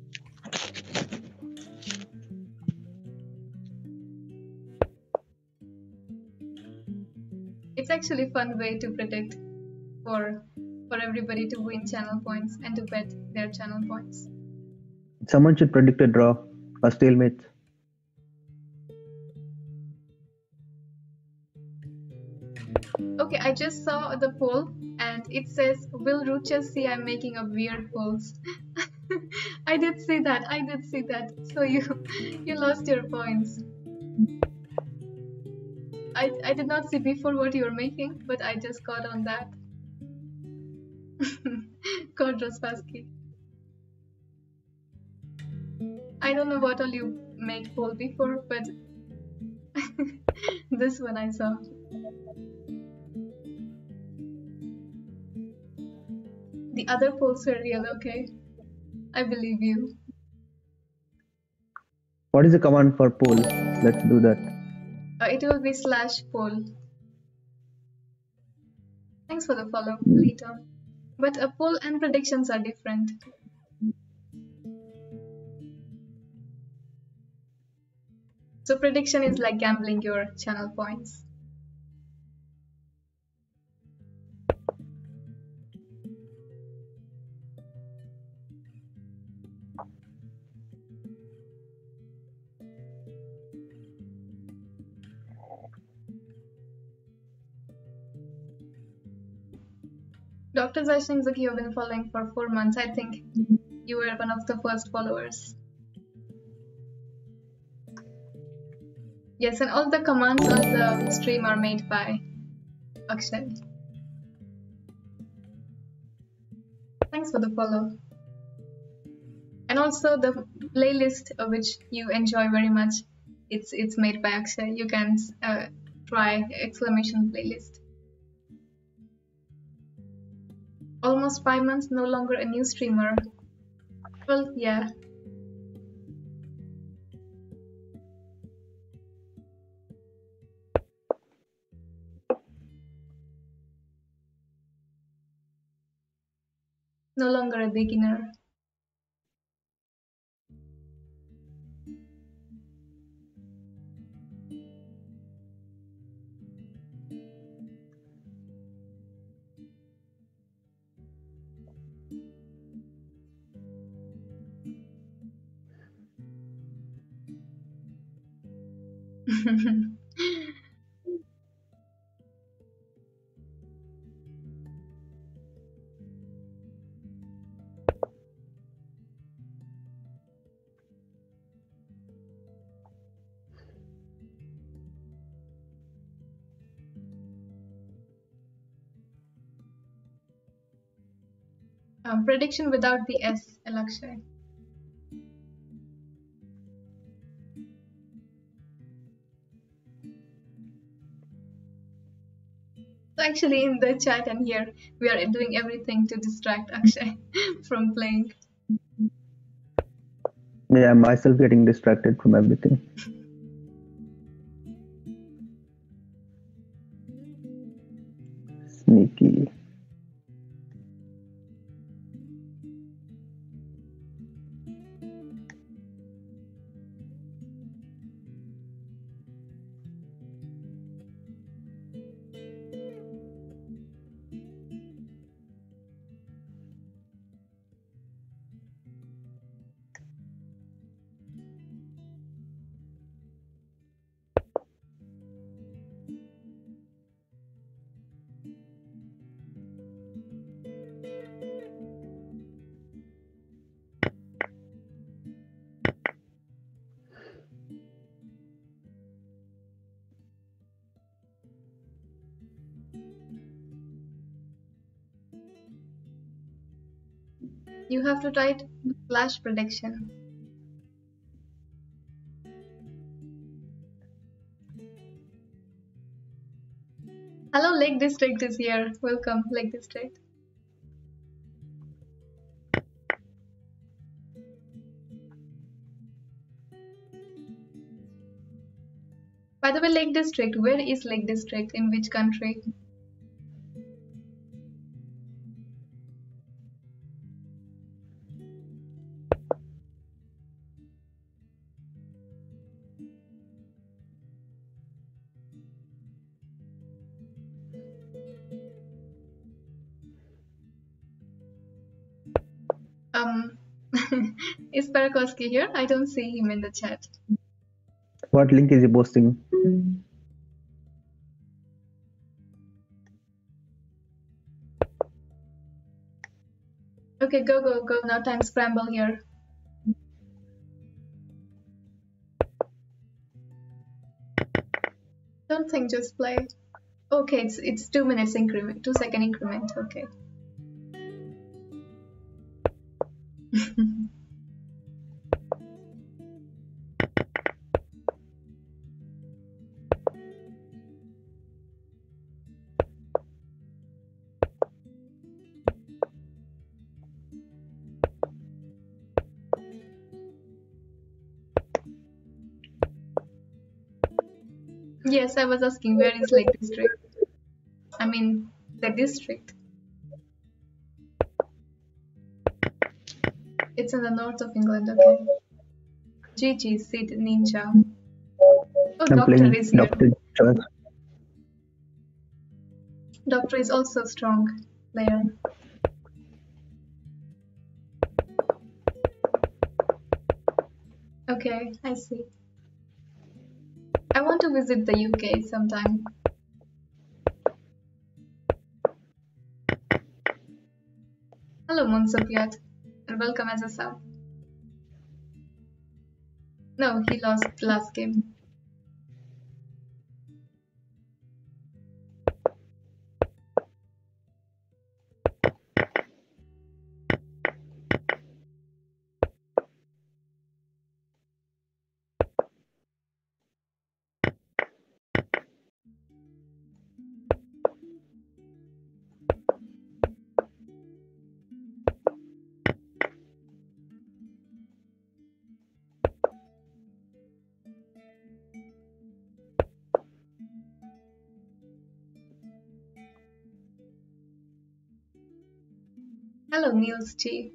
It's actually a fun way to predict for everybody to win channel points and to bet their channel points. Someone should predict a draw, a stalemate. Okay, I just saw the poll and it says, will Rucha see I'm making a weird pose? I did see that. I did see that. So you lost your points. I did not see before what you were making, but I just got on that. Kodrospaski. I don't know what all you made poll before, but this one I saw. The other polls were real, okay? I believe you. What is the command for poll? Let's do that. It will be /poll. Thanks for the follow, Mm. Lita. But a poll and predictions are different. So prediction is like gambling your channel points. Dr. Zaishingzuki, you've been following for 4 months. I think you were one of the first followers. Yes, and all the commands on the stream are made by Akshay. Thanks for the follow. And also the playlist which you enjoy very much, it's made by Akshay. You can try exclamation playlist. Almost 5 months, no longer a new streamer. Well, yeah. No longer a beginner. Prediction without the S, Akshay. So actually in the chat and here, we are doing everything to distract Akshay from playing. Yeah, myself getting distracted from everything. Sneaky. You have to write flash prediction. Hello, Lake District is here. Welcome, Lake District. By the way, Lake District, where is Lake District? In which country? Is Parakoski here? I don't see him in the chat. What link is he posting? Okay, go, go, go. Now time scramble here. Don't think, just play. Okay, it's 2 minutes increment, 2 second increment. Okay. Yes, I was asking where is Lake District? I mean, the district. It's in the north of England, okay. Gigi, Sid, Ninja. Oh, I'm Doctor playing is here. Doctor Choice. Doctor is also a strong player. Okay, I see. I want to visit the UK sometime. Hello, Monsopiat, and welcome as a sub. No, he lost the last game. Hello, Niels G.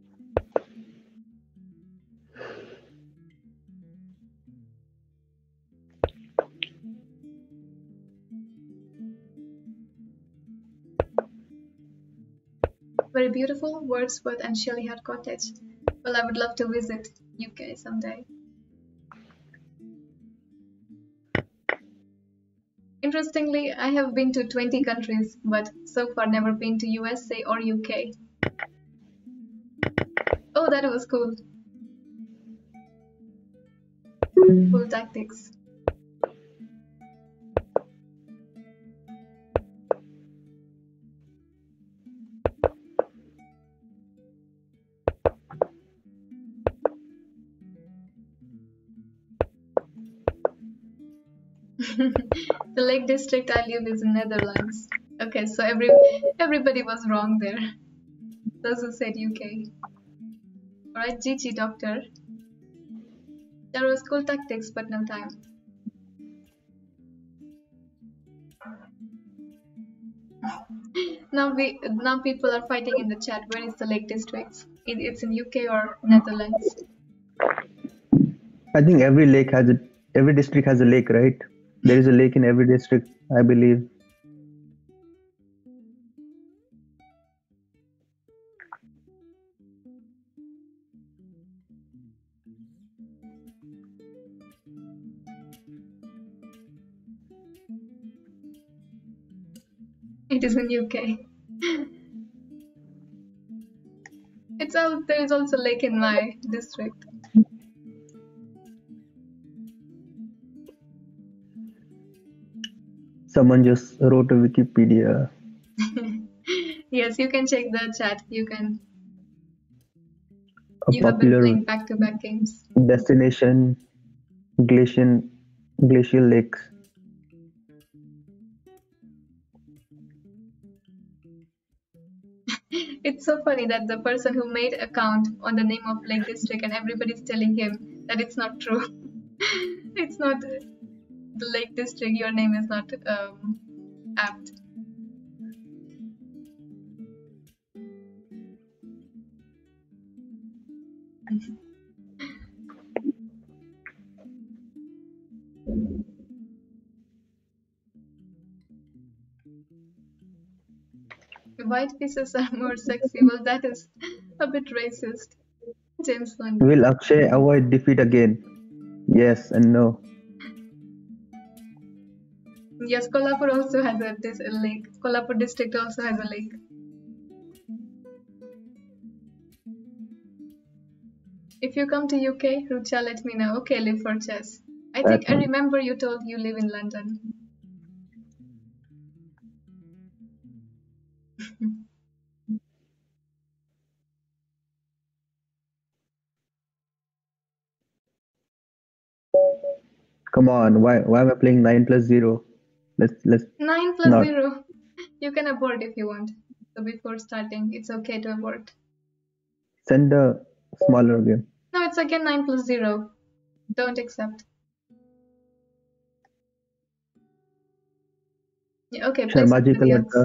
Very beautiful, Wordsworth and Shelleyhead Cottage. Well, I would love to visit UK someday. Interestingly, I have been to 20 countries, but so far never been to USA or UK. Oh, that was cool. Cool tactics. The Lake District I live is in Netherlands. Okay, so everybody was wrong there. Those who said UK. Alright, GG Doctor. There was cool tactics, but no time. Now people are fighting in the chat. Where is the Lake District? It's in UK or Netherlands. I think every district has a lake, right? There is a lake in every district, I believe. It is in UK. There is also lake in my district. Someone just wrote a Wikipedia. Yes, you can check the chat. A You have been popular playing back-to-back games. destination, glacial glacial lakes. It's so funny that the person who made account on the name of Lake District and everybody's telling him that it's not true. It's not the Lake District. Your name is not apt. White pieces are more sexy. Well, that is a bit racist. James Bond. Will Akshay avoid defeat again? Yes and no. Yes, Kolhapur also has a lake. Kolhapur district also has a lake. If you come to UK, Rucha, let me know. Okay, live for chess. I think That I one. remember you told you live in London. Come on, why am I playing 9 plus 0? Let's 9 plus not 0. You can abort if you want. So before starting, it's okay to abort. send a smaller game. No, it's again 9 plus 0. Don't accept. Yeah, okay, play Sharma ji ka somebody else. ladka.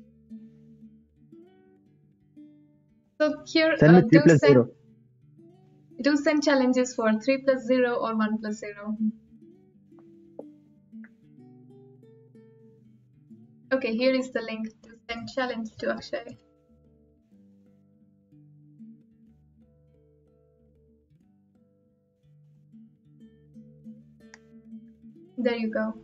So here, Send me 3 plus 0. do send challenges for 3 plus 0 or 1 plus 0. Okay, here is the link to send challenge to Akshay. There you go.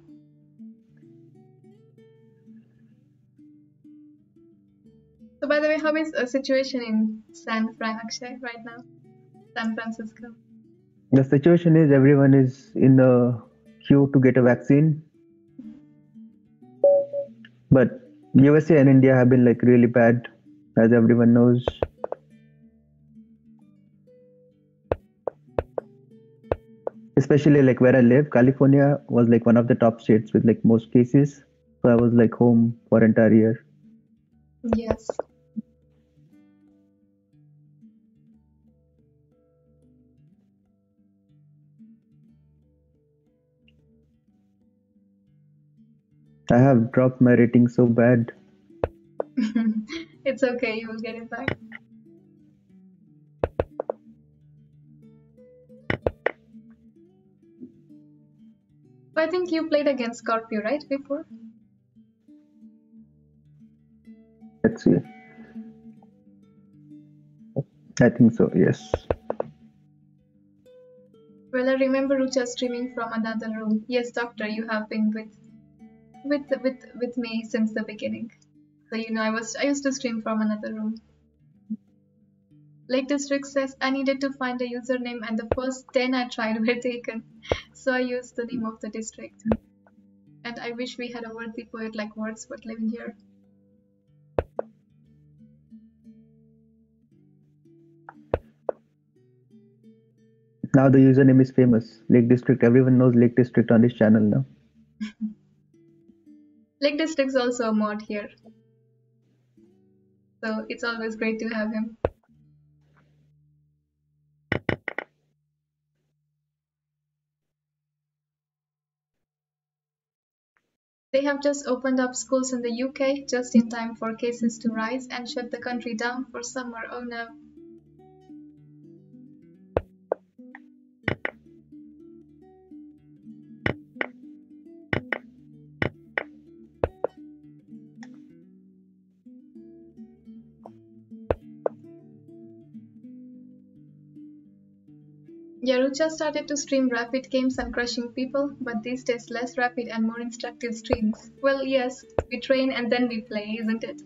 So by the way, how is a situation in San Fran, Akshay, right now? San Francisco. The situation is everyone is in a queue to get a vaccine, but USA and India have been like really bad, as everyone knows. Especially like where I live, California was like one of the top states with like most cases. So I was like home for entire year. Yes. I have dropped my rating so bad. It's okay, you will get it back. I think you played against Scorpio, right, before? Let's see. I think so, yes. Well, I remember Rucha streaming from another room. Yes, doctor, you have been with me since the beginning. So you know, I used to stream from another room. Lake District says I needed to find a username, and the first 10 I tried were taken. So I used the name of the district. And I wish we had a worthy poet like Wordsworth living here. Now the username is famous. Lake District. Everyone knows Lake District on this channel now. Lake District's also a mod here. So it's always great to have him. They have just opened up schools in the UK just in time for cases to rise and shut the country down for summer. Oh no. Yarucha started to stream rapid games and crushing people, but these days less rapid and more instructive streams. Well, yes, we train and then we play, isn't it?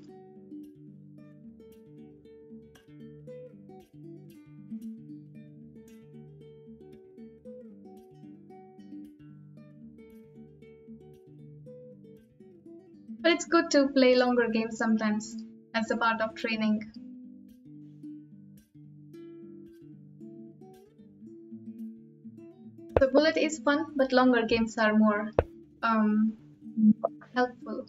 But it's good to play longer games sometimes as a part of training. The bullet is fun, but longer games are more um, helpful.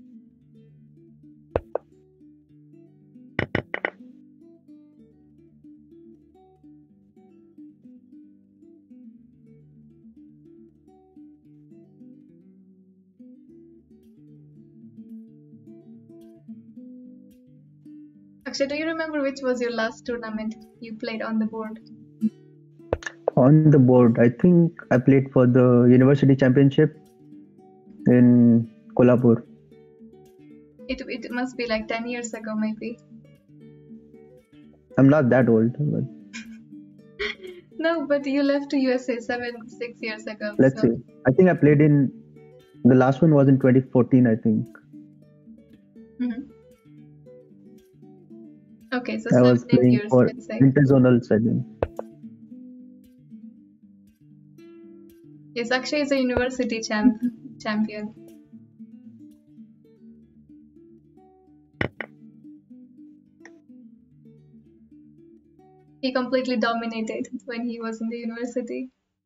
Actually, do you remember which was your last tournament you played on the board? On the board, I think I played for the University Championship in Kolhapur. It must be like 10 years ago, maybe. I'm not that old, but No, but you left to USA 6 years ago, let's so. see. I think I played in the last one was in 2014, I think. Mhm. Okay, so I 7, was 8 playing years, for let's say. interzonal setting. Yes, Akshay is a university champion. He completely dominated when he was in the university.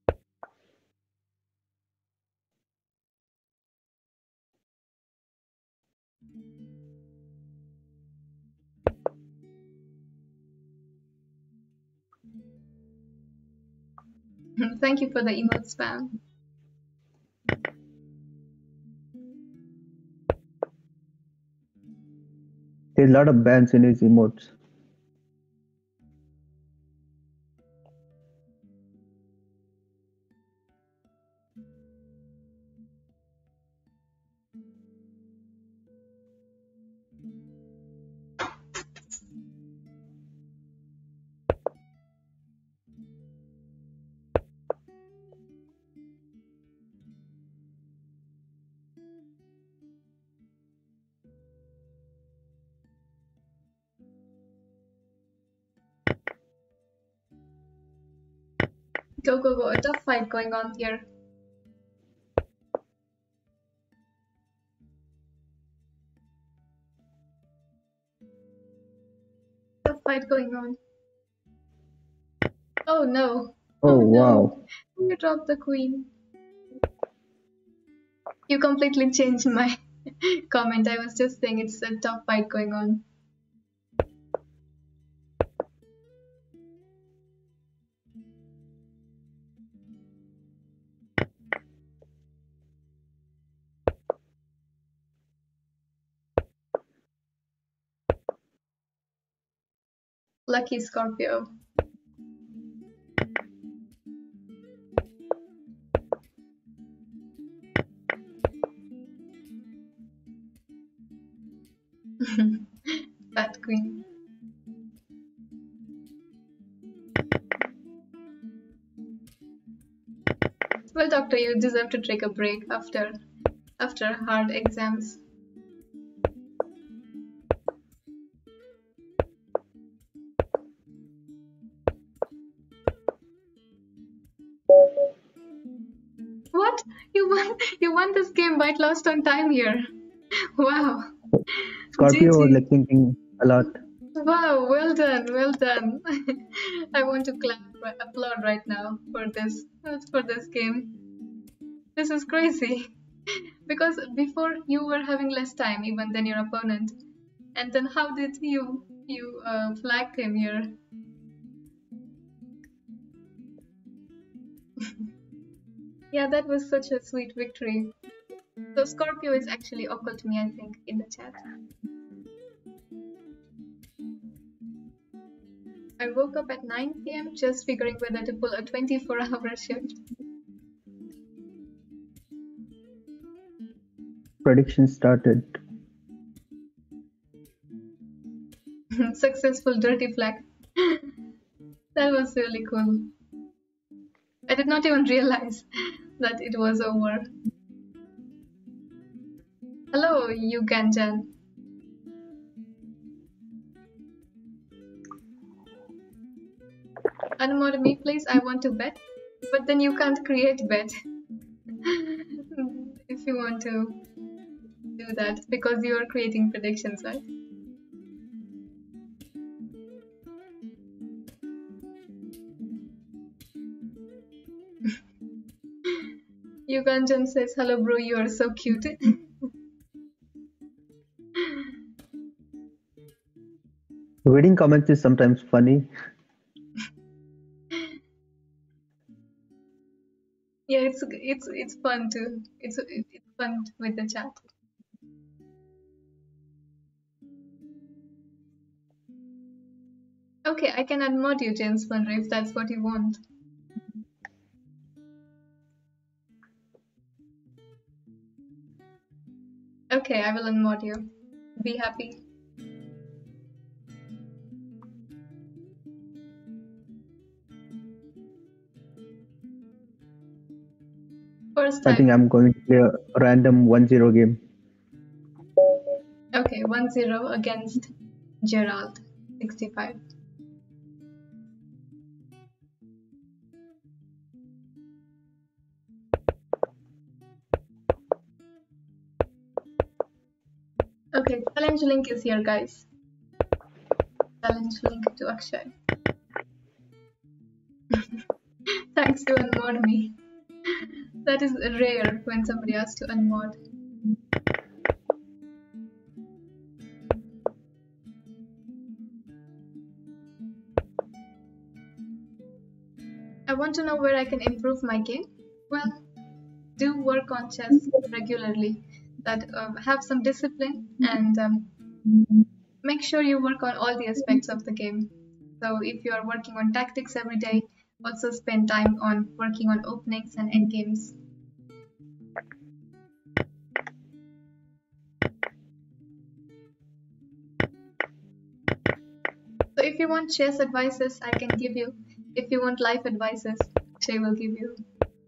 Thank you for the emote spam. There's a lot of bands in his emotes. Go, go, go. A tough fight going on here. Tough fight going on. Oh no. Oh Oh wow. no. You dropped the queen. You completely changed my comment. I was just saying it's a tough fight going on. Lucky Scorpio. Fat queen. Well, doctor, you deserve to take a break after hard exams. What? You won this game but lost on time here. Wow. Scorpio was GG. like thinking a lot. Wow, well done, well done. I want to clap, applaud right now for this game. This is crazy because before you were having less time even than your opponent, and then how did you flag him here? Yeah, that was such a sweet victory. So Scorpio is actually occult to me, I think, in the chat. I woke up at 9 p.m. just figuring whether to pull a 24-hour shift. Prediction started. Successful dirty flag. That was really cool. I did not even realize that it was over. Hello, Uganjan. Unmod me, please. I want to bet. But then you can't create bet if you want to do that because you are creating predictions, right? Uganjan says, hello bro, you are so cute. Reading comments is sometimes funny. Yeah, it's fun too. It's fun with the chat. Okay, I can unmod you, James Funner, if that's what you want. Okay, I will unmod you. Be happy. First I time. think I'm going to play a random 1-0 game. Okay, 1-0 against Gerald, 65. Okay, challenge link is here, guys. Challenge link to Akshay. Thanks to unmod me. That is rare when somebody has to unmod. I want to know where I can improve my game. Well, do work on chess regularly. That have some discipline and make sure you work on all the aspects of the game. So if you are working on tactics every day, also spend time on working on openings and endgames. So if you want chess advices, I can give you. If you want life advices, Shay will give you.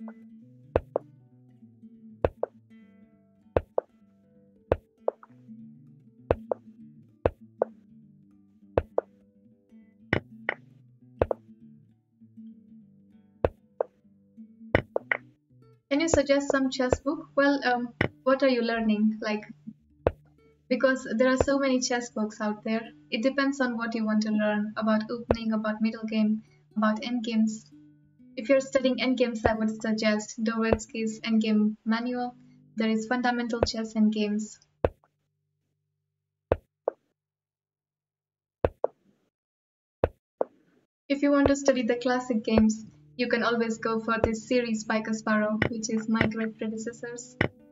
Can you suggest some chess book? Well, what are you learning? Like, because there are so many chess books out there. It depends on what you want to learn about opening, about middle game, about endgames. If you're studying endgames, I would suggest Dovetsky's Endgame Manual. There is Fundamental Chess and Games. If you want to study the classic games, you can always go for this series by Kasparov, which is my great predecessors.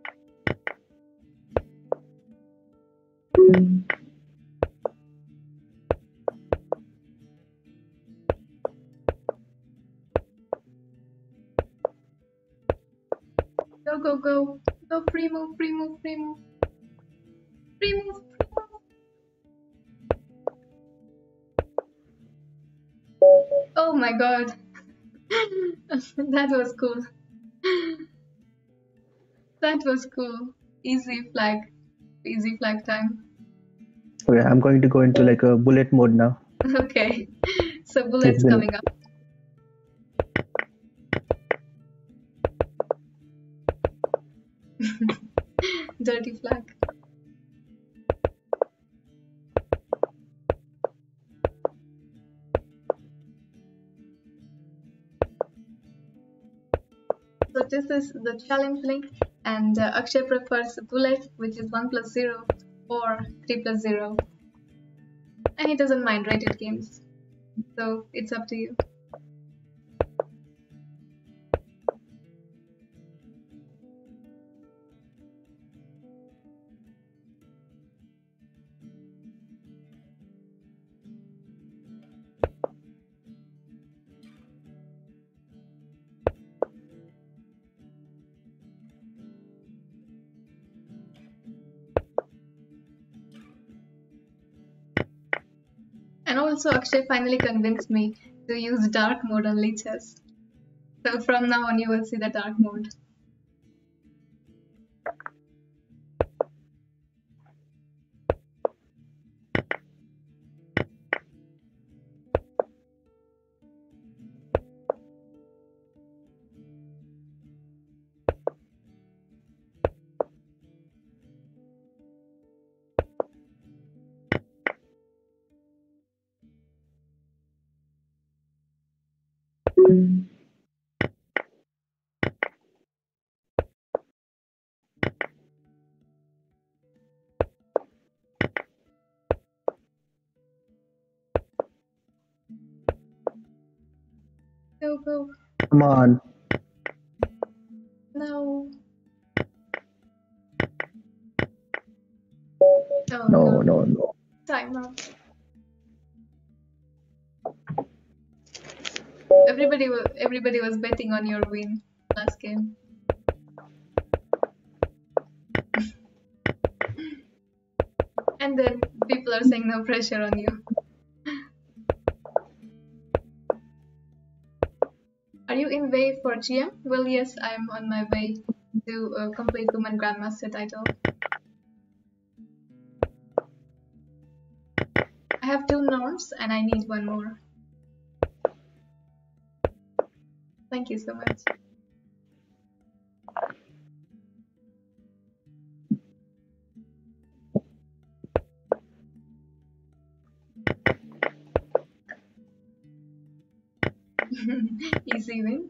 Go, go, go. Go, free move, free move, free move. Free move, free move. Oh my god. That was cool. That was cool. Easy flag. Easy flag time. Okay, I'm going to go into like a bullet mode now. Okay. So It's bullets been coming up. Dirty flag. So this is the challenge link, and Akshay prefers bullet, which is 1 plus 0, or 3 plus 0. And he doesn't mind rated games. So it's up to you. And also Akshay finally convinced me to use dark mode on chess. So from now on you will see the dark mode. Go, go. come on. No. Oh No, no. no, no. Time out. Everybody was betting on your win last game. And then people are saying no pressure on you. Are you in way for GM? Well, yes, I'm on my way to complete Women Grandmaster title. I have 2 norms and I need 1 more. Thank you so much. Easy win.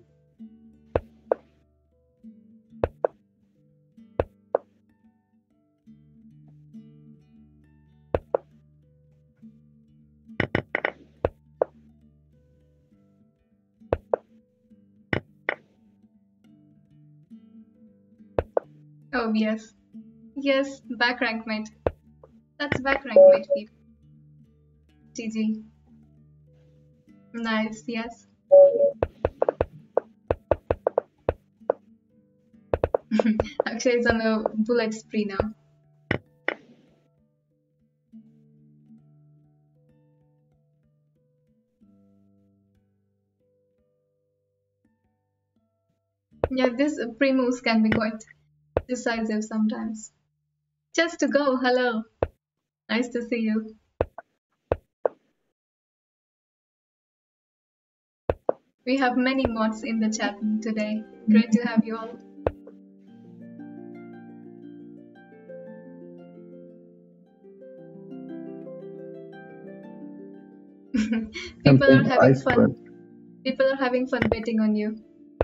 Oh yes. Yes, back rank mate. That's back rank mate, people. GG. Nice, yes. Akshay is on a bullet spree now. Yeah, these pre-moves can be quite decisive sometimes. Just to go, hello. Nice to see you. We have many mods in the chat today. Great to have you all. I'm People are playing having Ice fun. Run. People are having fun betting on you.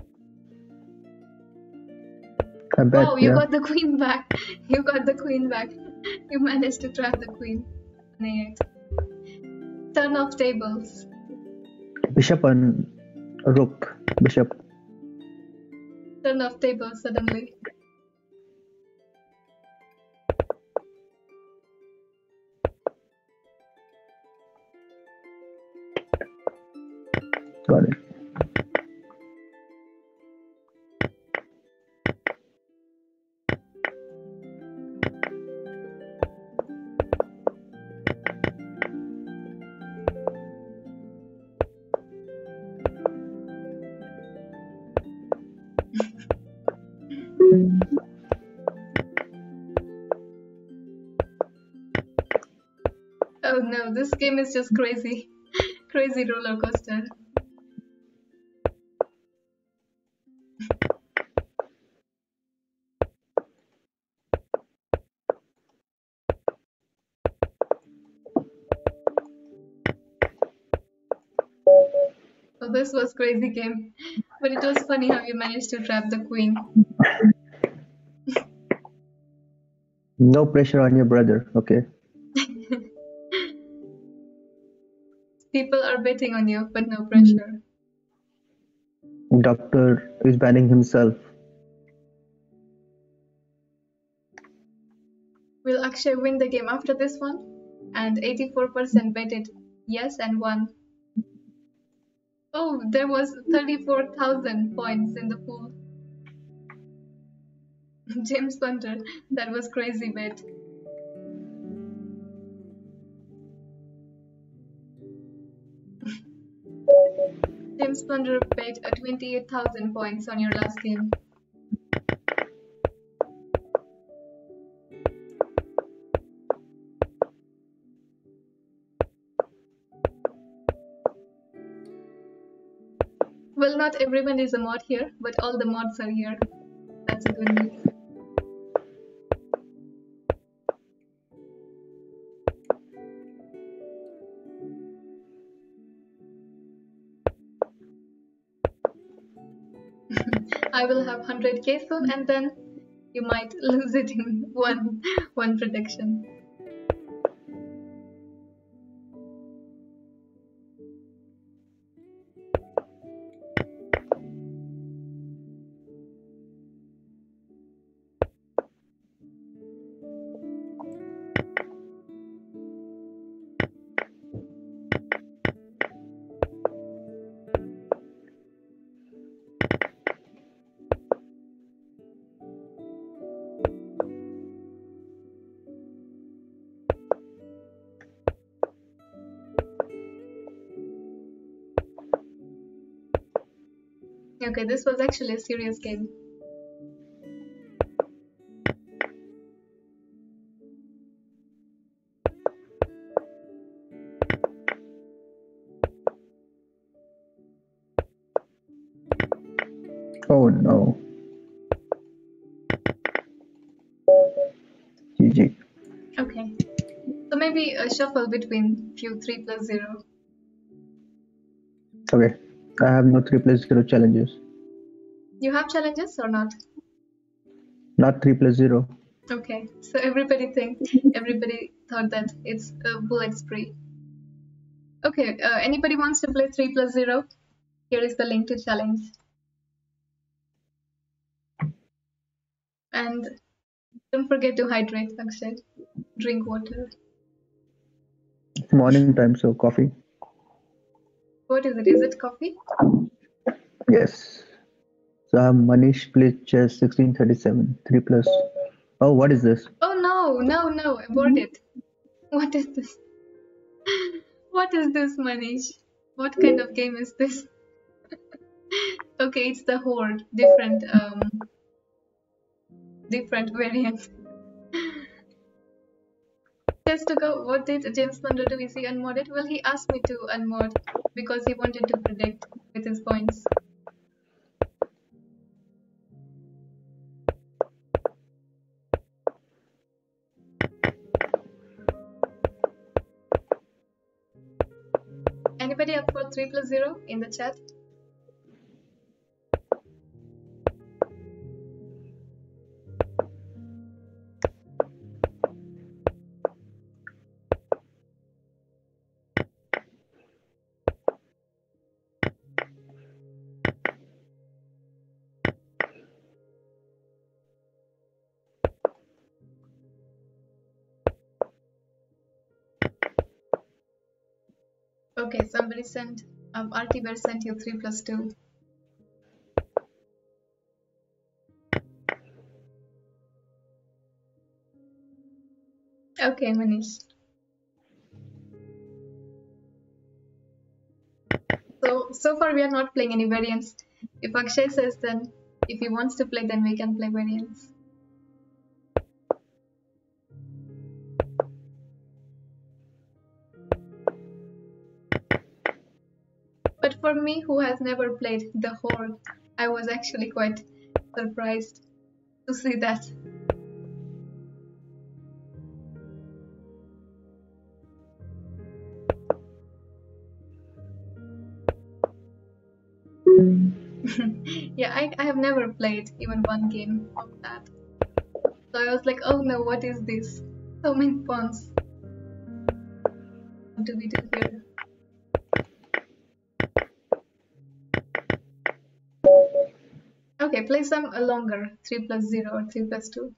I Wow, bet, you yeah. got the queen back. You got the queen back. You managed to trap the queen. On A8. Turn of tables. Bishop on Rook. Bishop. Turn of tables suddenly. Got it. Oh no, this game is just crazy. Crazy roller coaster. Oh, this was crazy game. But it was funny how you managed to trap the queen. No pressure on your brother, okay? People are betting on you, but no pressure. Doctor is banning himself. Will Akshay win the game after this one? And 84% betted yes and won. Oh, there was 34,000 points in the pool. James Punter, that was crazy bet. James Punter bet 28,000 points on your last game. Well, not everyone is a mod here, but all the mods are here. That's a good news. I will have 100k soon, and then you might lose it in one prediction. Okay, this was actually a serious game. Oh no. GG. Okay, so maybe a shuffle between few 3 plus 0. Okay. I have no 3 plus 0 challenges. You have challenges or not? Not 3 plus 0. Okay, so everybody thought that it's a bullet spree. Okay, anybody wants to play 3 plus 0? Here is the link to challenge. And don't forget to hydrate, Akshay. Drink water. Morning time, so coffee. What is it? Is it coffee? Yes. So I have Manish played chess 1637. 3 plus. Oh, what is this? Oh no, no, no, abort it. What is this? What is this, Manish? What kind of game is this? Okay, it's the horde. Different variants. Just to go, what did James Blunder do? Is he unmodded? Well, he asked me to unmod because he wanted to predict with his points. Anybody up for 3 plus 0 in the chat? Okay, somebody sent, RT Bear sent you 3 plus 2. Okay, Manish. So far we are not playing any variants. If Akshay says then, if he wants to play, then we can play variants. But for me, who has never played the Horde, I was actually quite surprised to see that. Yeah, I have never played even one game of that. So I was like, oh no, what is this? So many pawns. What do we do here? Okay, play some longer, 3 plus 0 or 3 plus 2.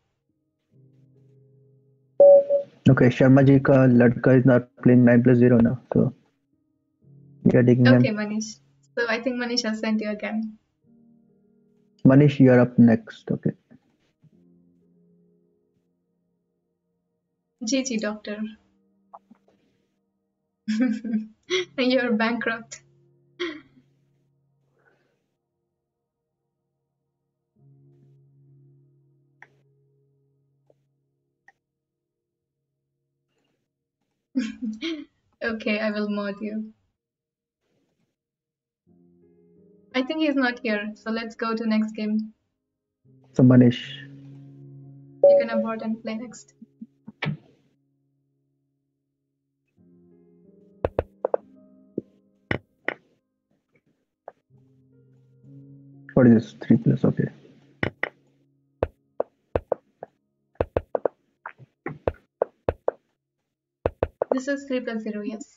Okay, Sharma ji ka ladka is not playing 9 plus 0 now. So we are taking Okay, him. Manish. So I think Manish has sent you again. Manish, you are up next. Okay. GG, doctor. You're bankrupt. Okay, I will mod you. I think he's not here, so let's go to next game. So Manish. You can abort and play next. What is this? 3 plus. Okay. This is 3 plus 0, yes.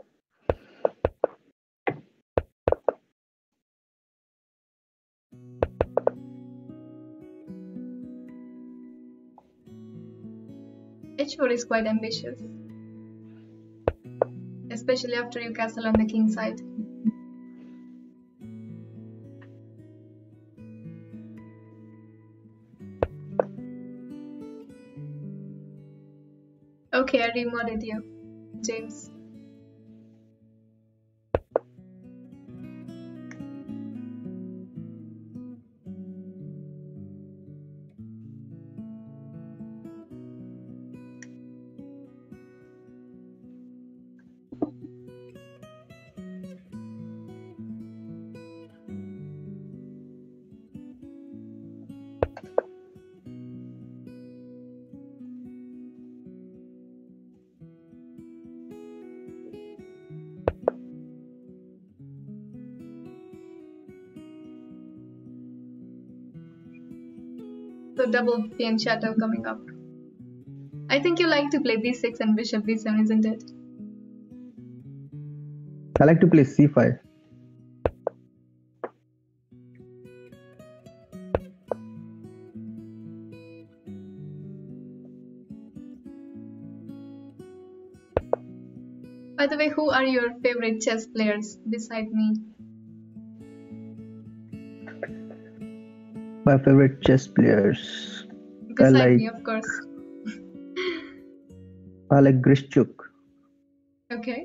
H4 is quite ambitious, especially after you castle on the king side. Okay, I remodded you, James. So double PM shadow coming up. I think you like to play b6 and bishop b7, isn't it? I like to play c5. By the way, who are your favorite chess players beside me? My favorite chess players. I Beside like me, of course. I like Grishchuk Okay.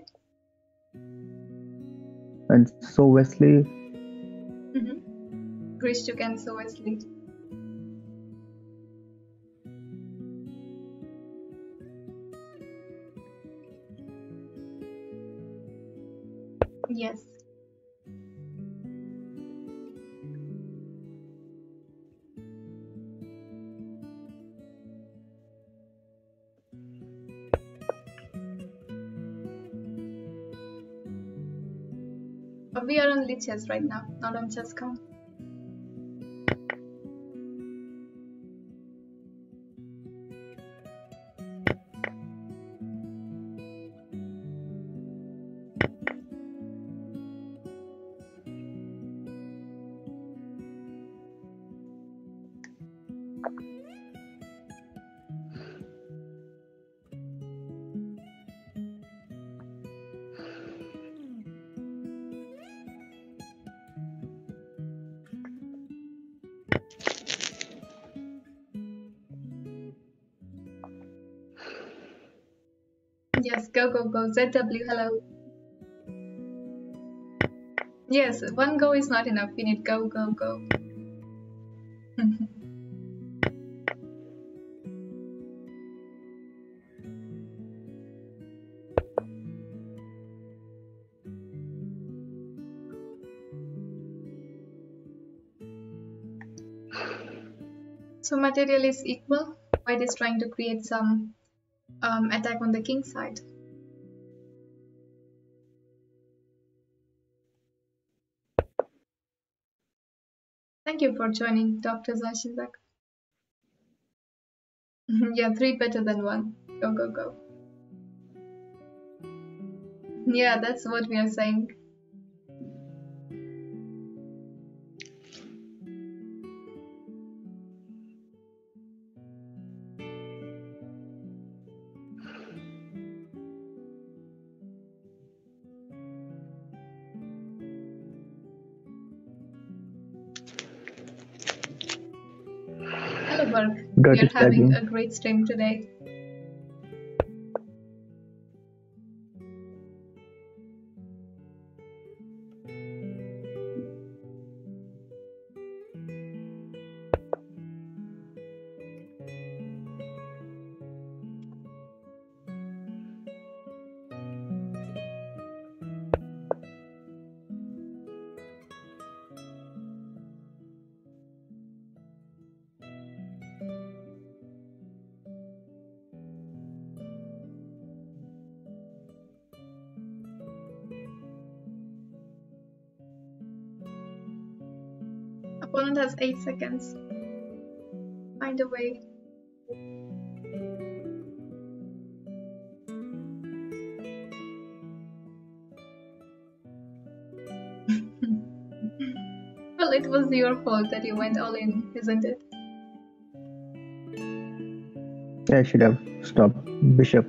and so Wesley. Grishchuk and so Wesley. Yes. But we are on chess right now, not on chess.com. Yes, go, go, go. ZW, hello. Yes, one go is not enough. We need go, go, go. So material is equal. White is trying to create some attack on the king side. Thank you for joining, Dr. Zashizak. Yeah, 3 better than 1. Go, go, go. Yeah, that's what we are saying. Hello, Burke. We Dirty are having flagging. a great stream today. Opponent has 8 seconds. Find a way. Well, it was your fault that you went all in, isn't it? Yeah, I should have stopped Bishop.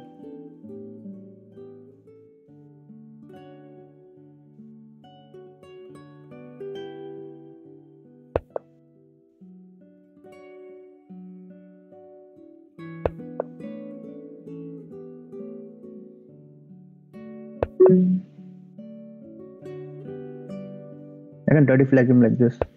I can dirty flag him like this.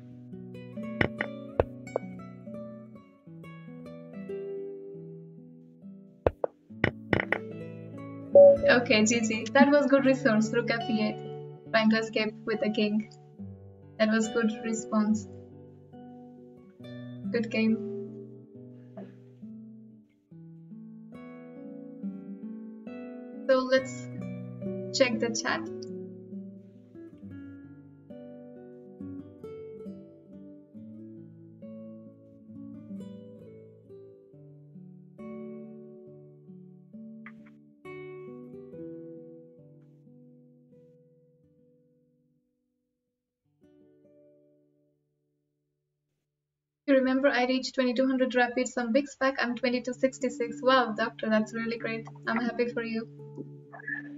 Okay, GG. That was good resource, Rook F8. Trying to escape with the king. That was good response. Good game. So let's check the chat. You remember I reached 2200 rapid some weeks back. I'm 2266. Wow, doctor, that's really great. I'm happy for you.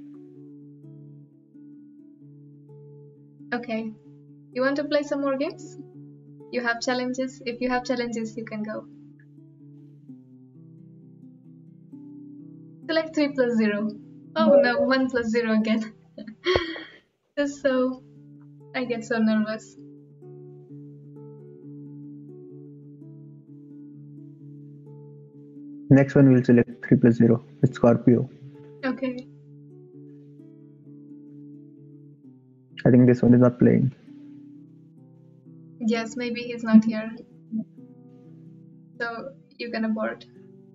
Okay. You want to play some more games? You have challenges? If you have challenges, you can go. Select 3 plus 0. Oh no, 1 plus 0 again. Just so I get so nervous. Next one we'll select 3 plus 0. It's Scorpio. Okay. I think this one is not playing. Yes, maybe he's not here. So you can abort.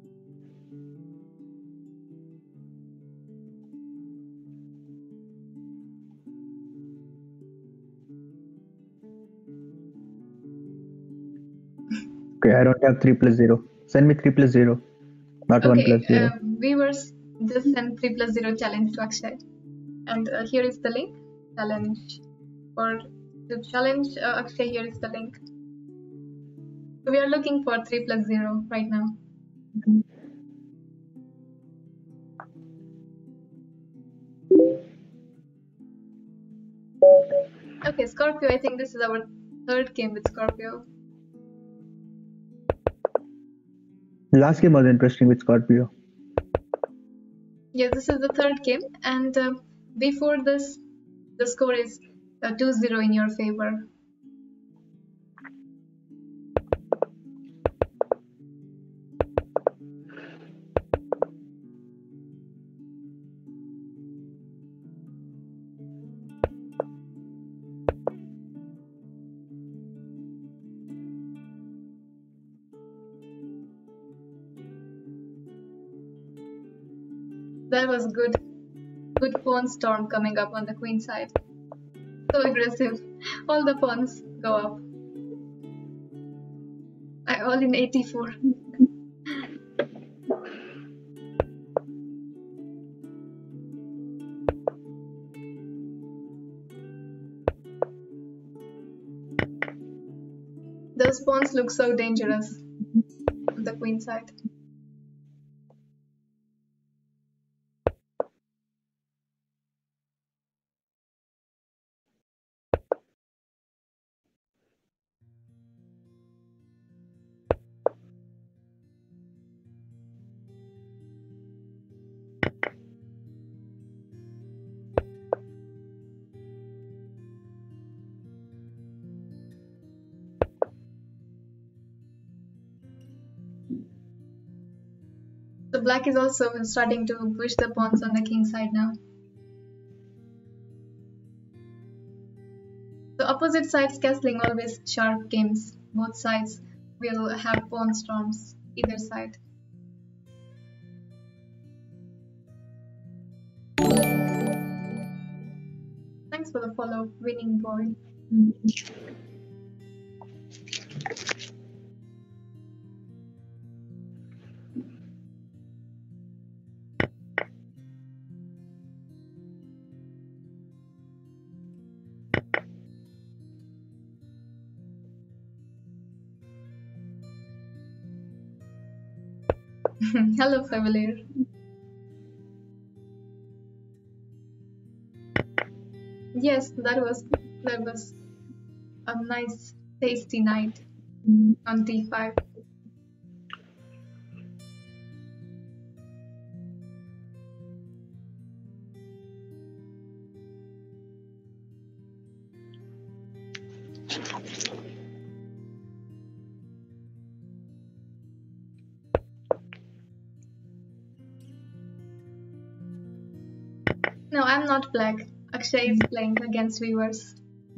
Okay, I don't have 3 plus 0. Send me 3 plus 0, not 1 Okay, plus 0. viewers, just send 3 plus 0 challenge to Akshay. And here is the link. Challenge. For the challenge, Akshay, here is the link. So we are looking for 3 plus 0 right now. Okay, Scorpio, I think this is our third game with Scorpio. Last game was interesting with Scorpio. Yes, this is the third game, and before this, the score is 2-0 in your favor. That was good pawn storm coming up on the queen side. So aggressive. All the pawns go up. All in 84. Those pawns look so dangerous on the queen side. So black is also starting to push the pawns on the king side now. So opposite sides castling always sharp games. Both sides will have pawn storms either side. Thanks for the follow, winning boy. Hello, Familiar. Yes, that was a nice, tasty night on D5. No, I'm not black. Akshay is playing against viewers.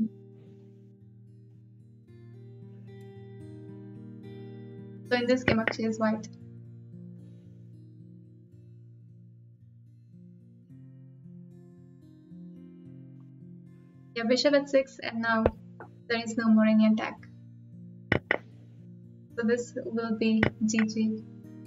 So in this game, Akshay is white. Yeah, bishop at 6, and now there is no more any attack. So this will be GG.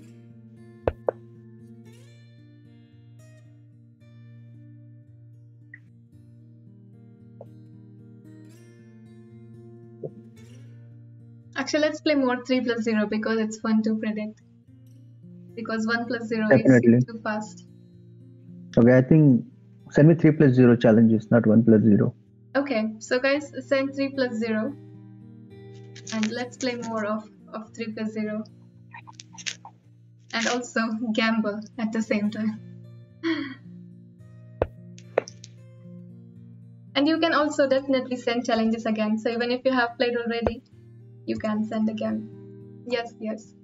Actually, let's play more 3 plus 0 because it's fun to predict. Because 1 plus 0 Definitely. is too fast. Okay, I think send me 3 plus 0 challenges, not 1 plus 0. Okay, so guys, send 3 plus 0 and let's play more of 3 plus 0 and also gamble at the same time. And you can also definitely send challenges again. So even if you have played already, you can send again. Yes, yes.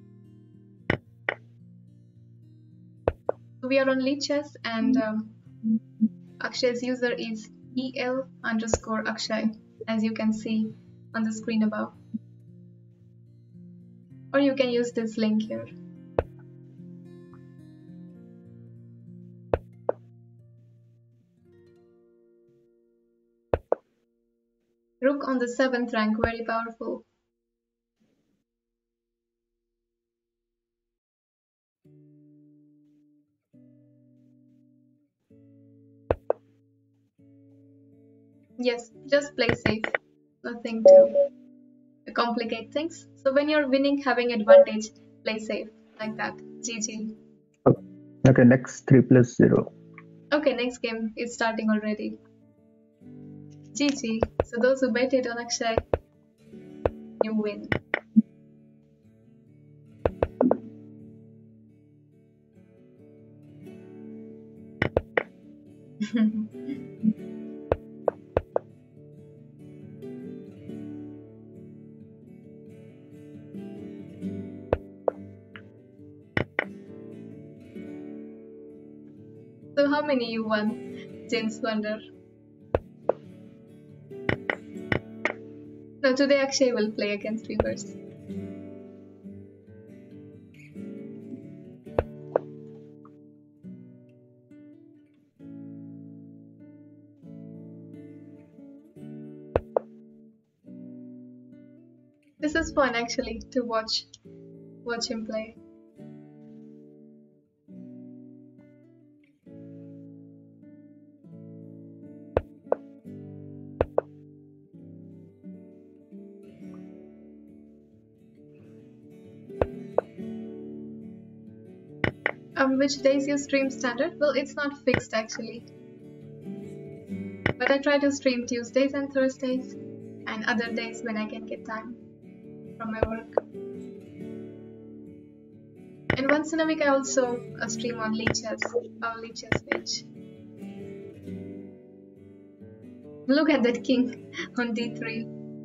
So we are on Lichess and Akshay's user is EL_Akshay, as you can see on the screen above. Or you can use this link here. Rook on the 7th rank, very powerful. Yes, just play safe. Nothing to complicate things. So when you're winning, having advantage, play safe like that. GG. Okay, next 3 plus 0. Okay, next game is starting already. GG. So those who bet it on Akshay, you win. So how many you won, James Wonder? No, today Akshay will play against Reverse. This is fun actually to watch him play. Which days you stream standard? Well, it's not fixed actually, but I try to stream Tuesdays and Thursdays and other days when I can get time from my work. And once in a week I also stream on Lichess, our Lichess page. Look at that king on d3.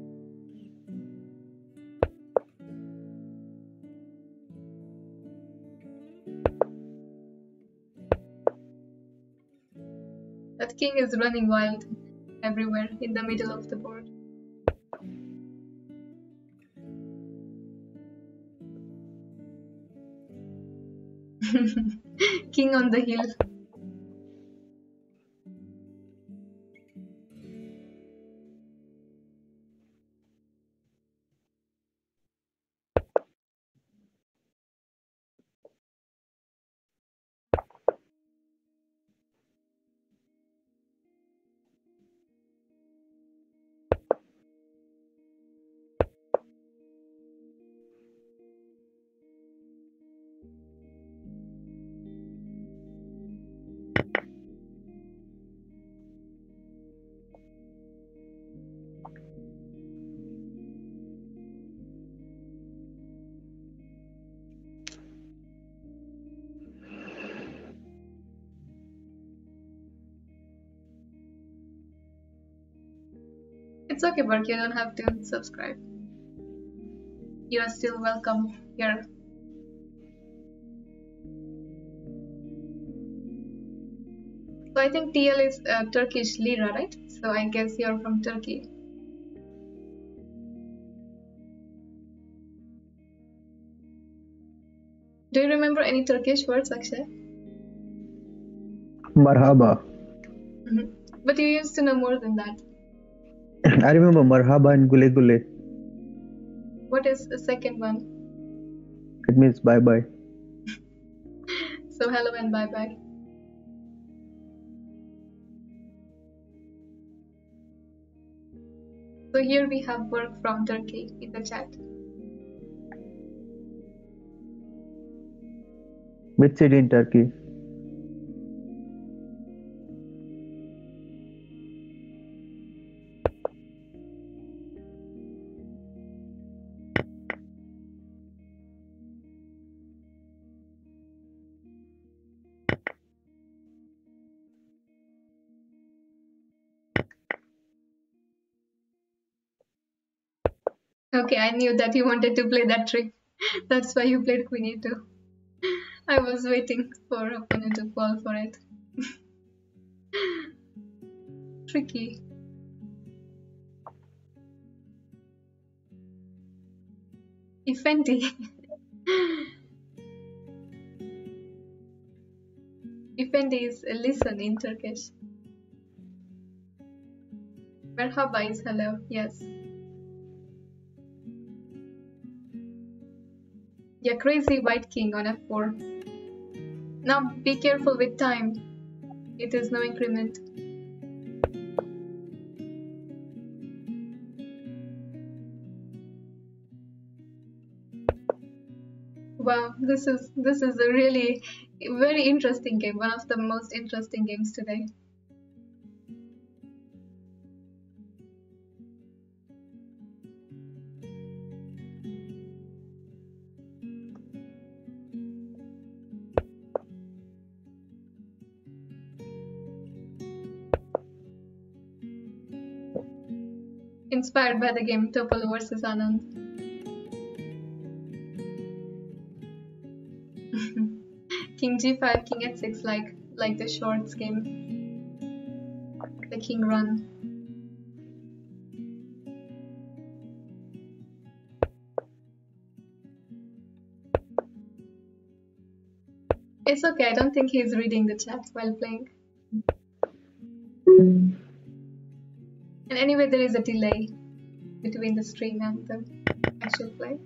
That king is running wild everywhere in the middle of the board. King on the hill. It's okay, Burke, you don't have to subscribe. You are still welcome here. So I think TL is Turkish lira, right? So I guess you're from Turkey. Do you remember any Turkish words, Akshay? Marhaba. But you used to know more than that. I remember marhaba and gule gule. What is the second one? It means bye bye. So hello and bye bye. So here we have work from Turkey in the chat. Which city in Turkey? . Okay, I knew that you wanted to play that trick. That's why you played Queen A2. I was waiting for opponent to fall for it. Tricky. Effendi. Effendi is listen in Turkish. Merhaba is hello, yes. Yeah, crazy white king on F4. Now be careful with time. It is no increment. Wow, this is a really very interesting game. One of the most interesting games today. Inspired by the game Topolo versus Anand. King G5, King H6, like the shorts game. The king run. It's okay, I don't think he's reading the chat while playing. And anyway, there is a delay between the stream and the actual play.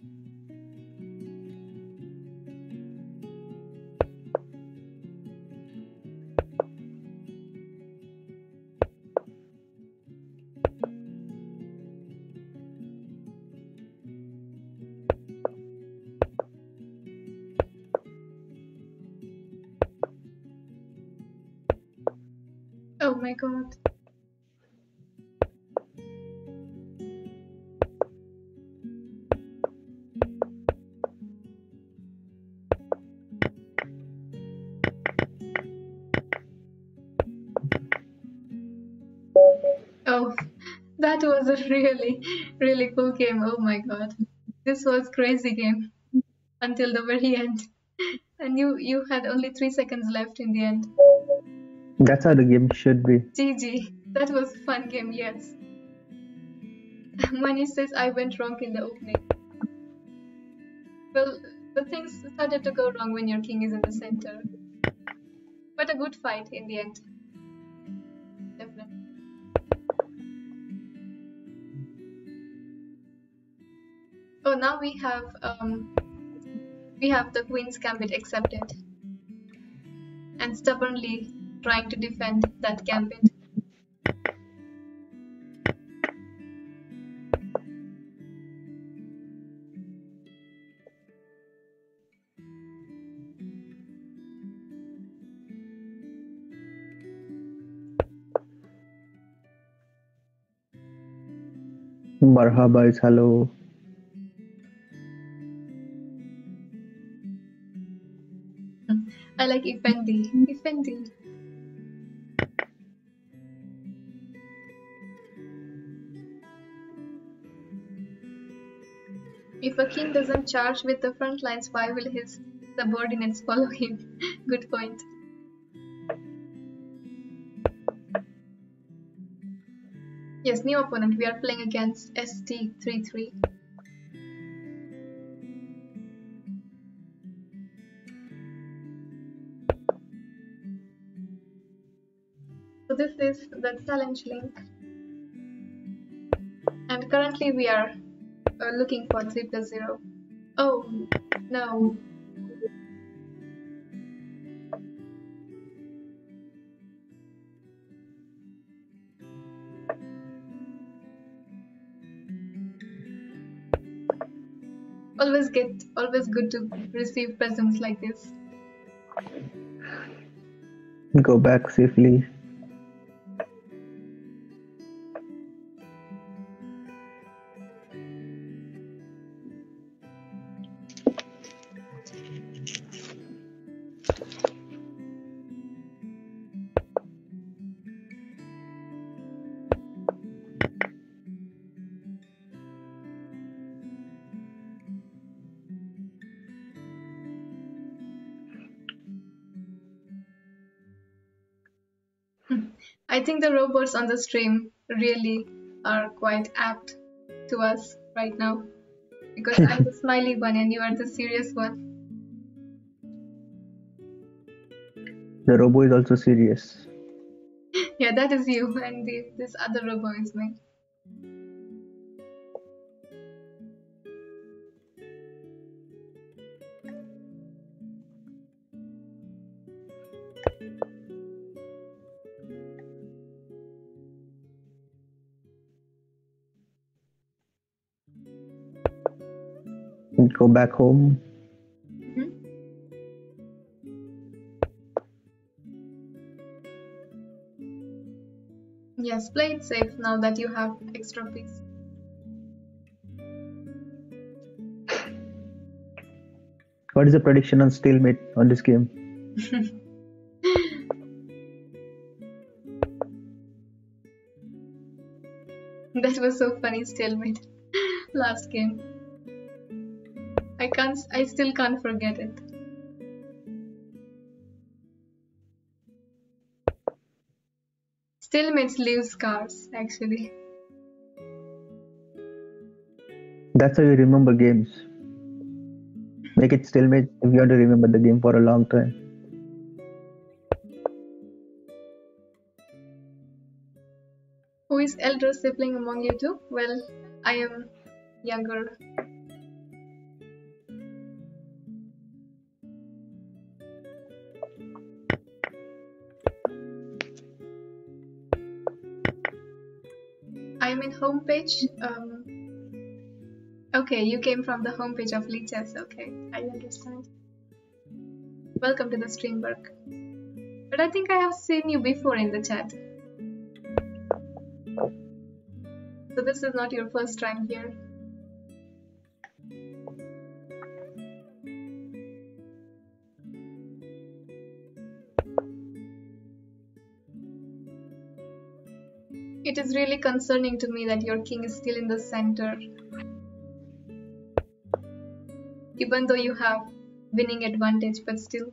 Oh my god. Oh, that was a really cool game. Oh my god. This was crazy game until the very end. And you had only 3 seconds left in the end. That's how the game should be. GG. That was fun game, yes. Mani says I went wrong in the opening. Well, the things started to go wrong when your king is in the center. But a good fight in the end. Definitely. Oh, now we have the queen's gambit accepted. And stubbornly trying to defend that gambit. Marhaba is hello. I like Effendi. Effendi. If a king doesn't charge with the front lines, why will his subordinates follow him? Good point. Yes, new opponent. We are playing against ST33. So this is the challenge link. And currently we are looking for 3+0. Oh, no. Always good to receive presents like this. Go back safely. I think the robots on the stream really are quite apt to us right now because I'm the smiley one and you are the serious one. The robo is also serious. Yeah, that is you, and this other robo is me. Go back home. Mhm. Yes, play it safe now that you have extra piece. What is the prediction on stalemate on this game? That was so funny, stalemate. Last game. I still can't forget it. Stalemates leave scars, actually. That's how you remember games. Make it stalemate if you want to remember the game for a long time. Who is elder sibling among you two? Well, I am younger. I'm in homepage. Okay, you came from the homepage of Lichess. Okay, I understand. Welcome to the stream, Burke. But I think I have seen you before in the chat. So this is not your first time here. It is really concerning to me that your king is still in the center. Even though you have winning advantage, but still.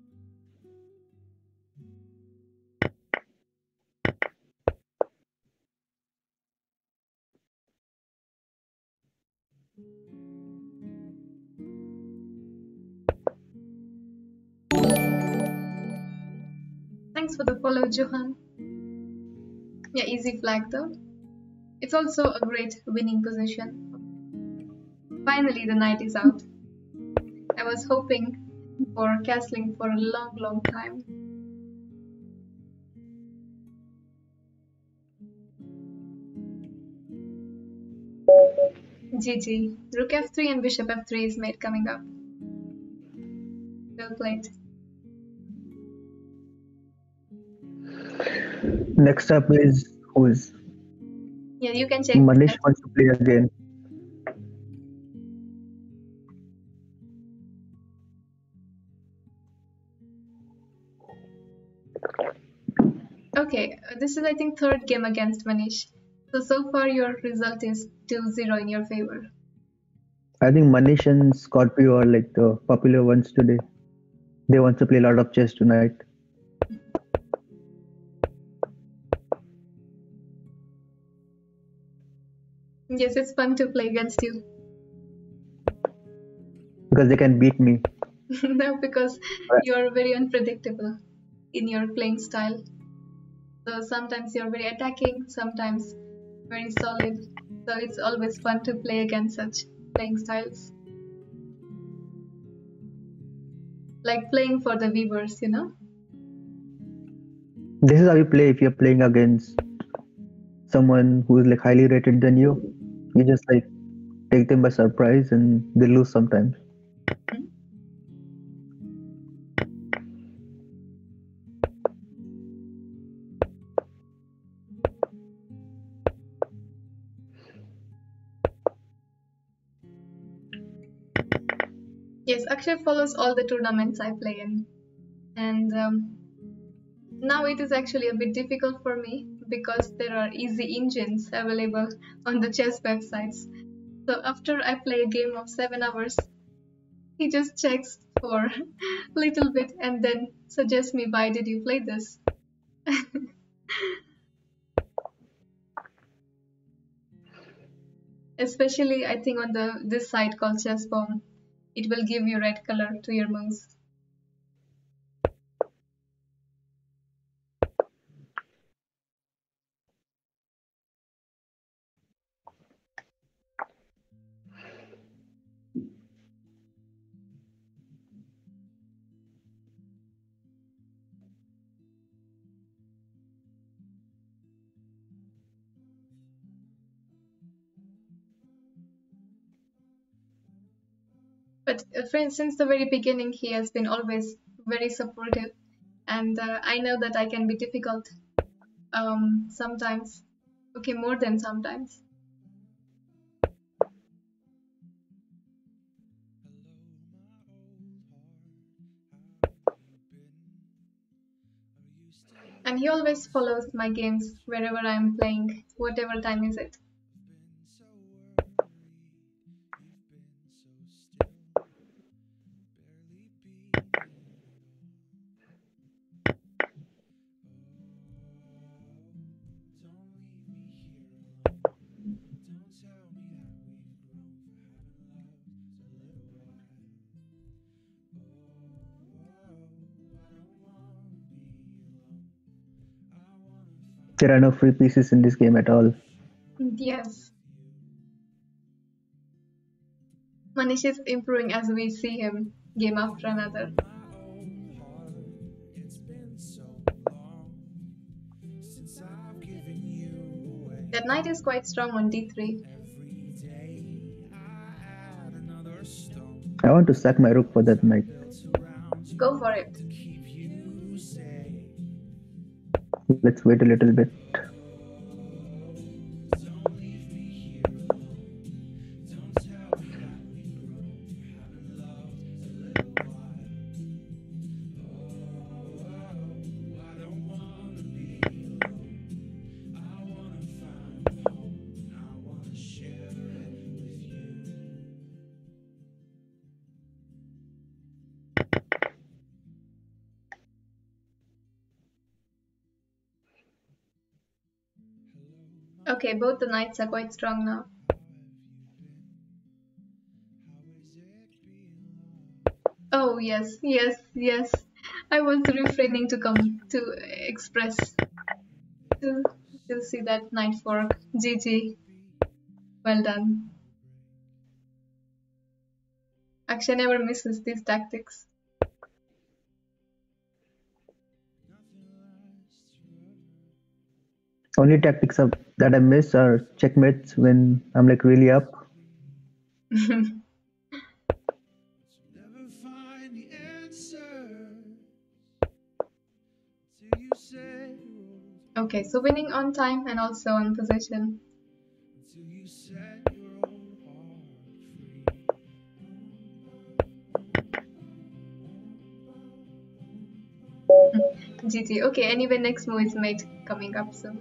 Thanks for the follow, Johan. Yeah, easy flag though. It's also a great winning position. Finally, the knight is out. I was hoping for castling for a long time. GG. Rook f3 and bishop f3 is mate coming up. Well played. Next up is who's Yeah, you can check. Manish wants to play again. Okay, this is I think third game against Manish. So far your result is 2-0 in your favor. I think Manish and Scorpio are like the popular ones today. They want to play a lot of chess tonight. Yes, it's fun to play against you. Because they can beat me. No, because you're very unpredictable in your playing style. So sometimes you're very attacking, sometimes very solid. So it's always fun to play against such playing styles. Like playing for the viewers, you know? This is how you play if you're playing against someone who is like highly rated than you. You just like take them by surprise and they lose sometimes. Yes, Akshay follows all the tournaments I play in. And now it is actually a bit difficult for me because there are easy engines available on the chess websites. So after I play a game of 7 hours, he just checks for a little bit and then suggests me, why did you play this? Especially, I think on the this side called chess pawn, it will give you red color to your moves. But since the very beginning, he has been always very supportive, and I know that I can be difficult sometimes. Okay, more than sometimes. And he always follows my games wherever I am playing, whatever time is it. There are no free pieces in this game at all. Yes, Manish is improving as we see him game after another. That knight is quite strong on d3. I want to sack my rook for that knight. Go for it. Let's wait a little bit. Okay, both the knights are quite strong now. Oh yes, yes, yes. I was refraining to come to express to to see that knight fork. GG. Well done. Akshay never misses these tactics. Only tactics that I miss are checkmates when I'm like really up. Okay, so winning on time and also on position. GG. Okay, anyway, next move is made coming up soon.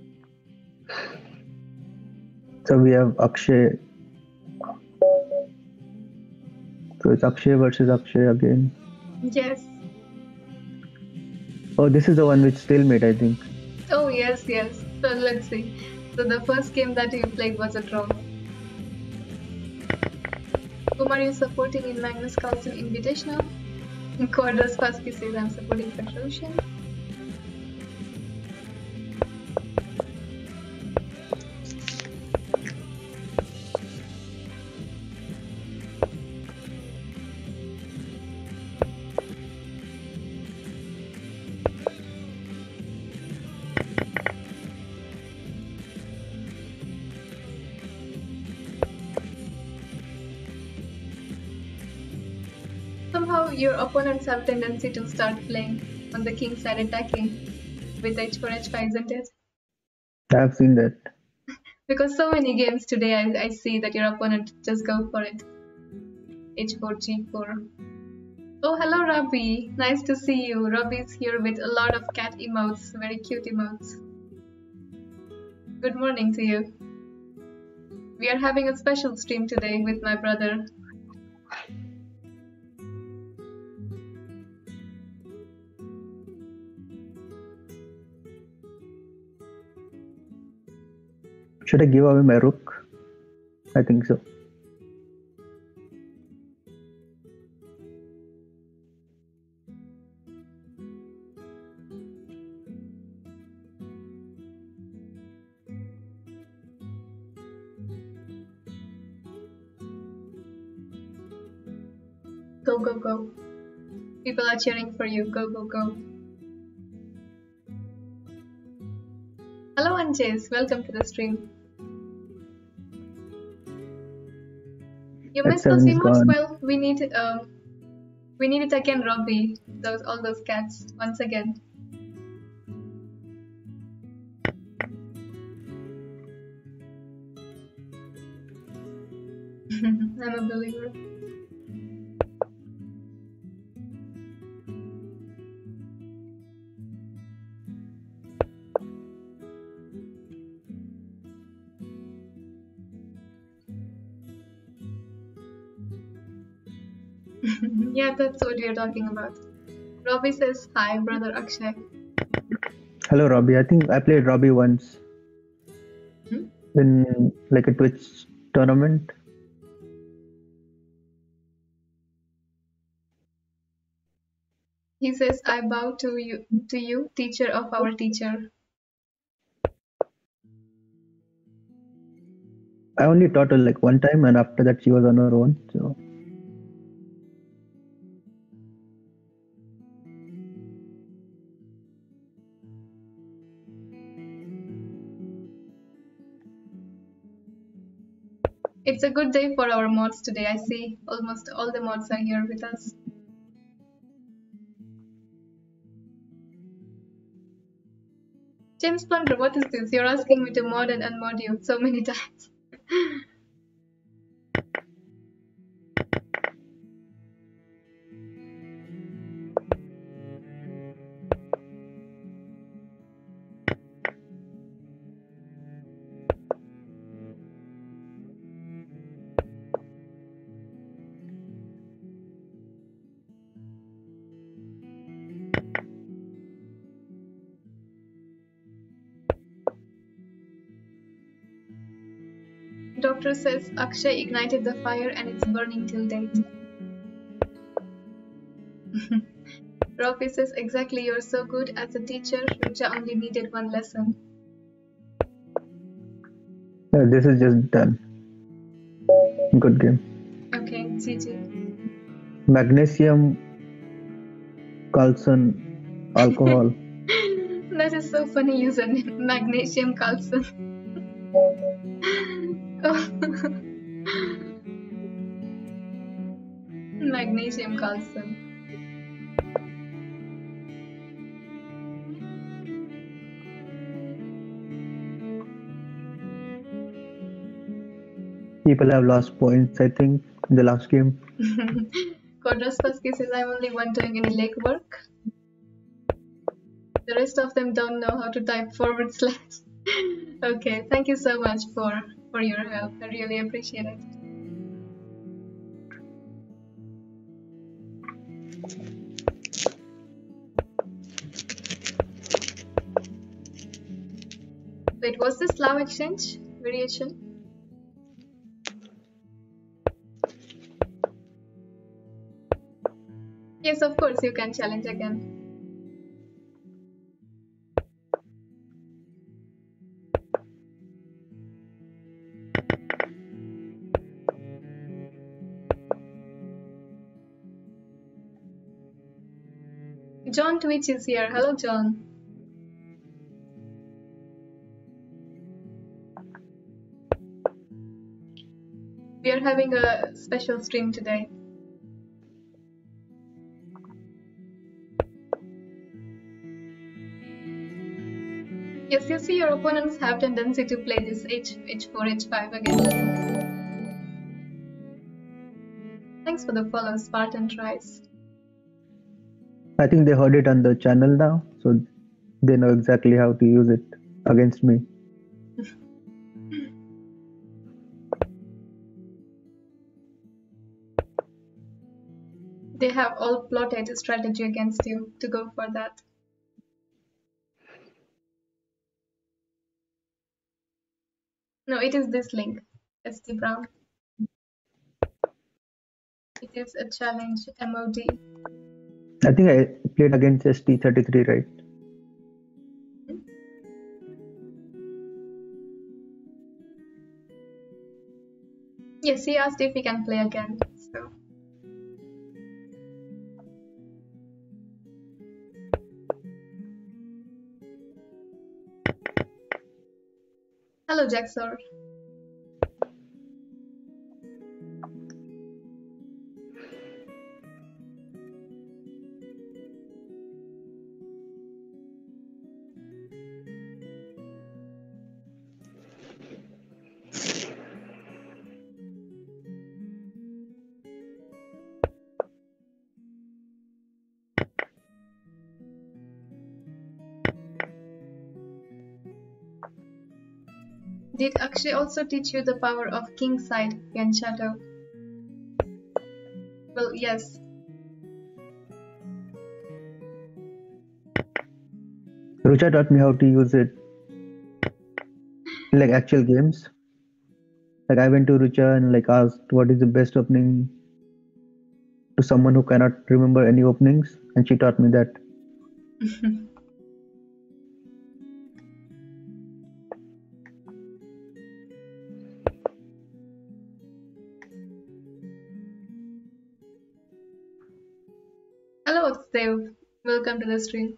So we have Akshay. So it's Akshay versus Akshay again. Yes. Oh, this is the one which stalemate, I think. Oh yes, yes. So let's see. So the first game that you played was a draw. Whom are you supporting in Magnus Carlsen Invitational? Quadras Pasky says I'm supporting Petrosian. Somehow your opponents have tendency to start playing on the king side attacking with h4 h5, isn't it? I've seen that. Because so many games today I see that your opponent just go for it. h4 g4. Oh hello Rabi, nice to see you. Rabi is here with a lot of cat emotes, very cute emotes. Good morning to you. We are having a special stream today with my brother. Should I give away my rook? I think so. Go, go, go. People are cheering for you. Go, go, go. Hello, Anjes. Welcome to the stream. You missed those X7 is emotes? gone. Well, we need it again, Robbie. All those cats once again. I'm a believer. Yeah, that's what we are talking about. Robbie says hi, brother Akshay. Hello, Robbie. I think I played Robbie once Hmm? in like a Twitch tournament. He says, I bow to you, teacher of our teacher. I only taught her like one time, and after that, she was on her own. So It's a good day for our mods today. I see almost all the mods are here with us. James Plunder, what is this? You're asking me to mod and unmod you so many times. Doctor says Akshay ignited the fire and it's burning till date. Robbie says exactly, you're so good as a teacher. Rucha only needed one lesson. yeah, this is just done. Good game. Okay, GG. Magnesium, Carlson, alcohol. That is so funny username. Magnesium Carlson. Magnesium Carlson. People have lost points, I think, in the last game. Kodraspaski says I'm only one doing any legwork. The rest of them don't know how to type forward slash. Okay, thank you so much for your help. I really appreciate it. Wait, was this Slav exchange variation? Yes, of course, you can challenge again. John Twitch is here. Hello, John. We are having a special stream today. Yes, you see, your opponents have tendency to play this h4, h5 against you. Thanks for the follow, Spartan Tries. I think they heard it on the channel now, so they know exactly how to use it against me. They have all plotted a strategy against you to go for that. No, it is this link. ST Brown. It is a challenge MOD. I think I played against ST33, right? Yes, he asked if we can play again. So hello Jaxor. Did Akshay also teach you the power of king side in Shadow? Well, yes. Rucha taught me how to use it in like actual games. Like I went to Rucha and like asked what is the best opening to someone who cannot remember any openings, and she taught me that. Hello Dev. Welcome to the stream.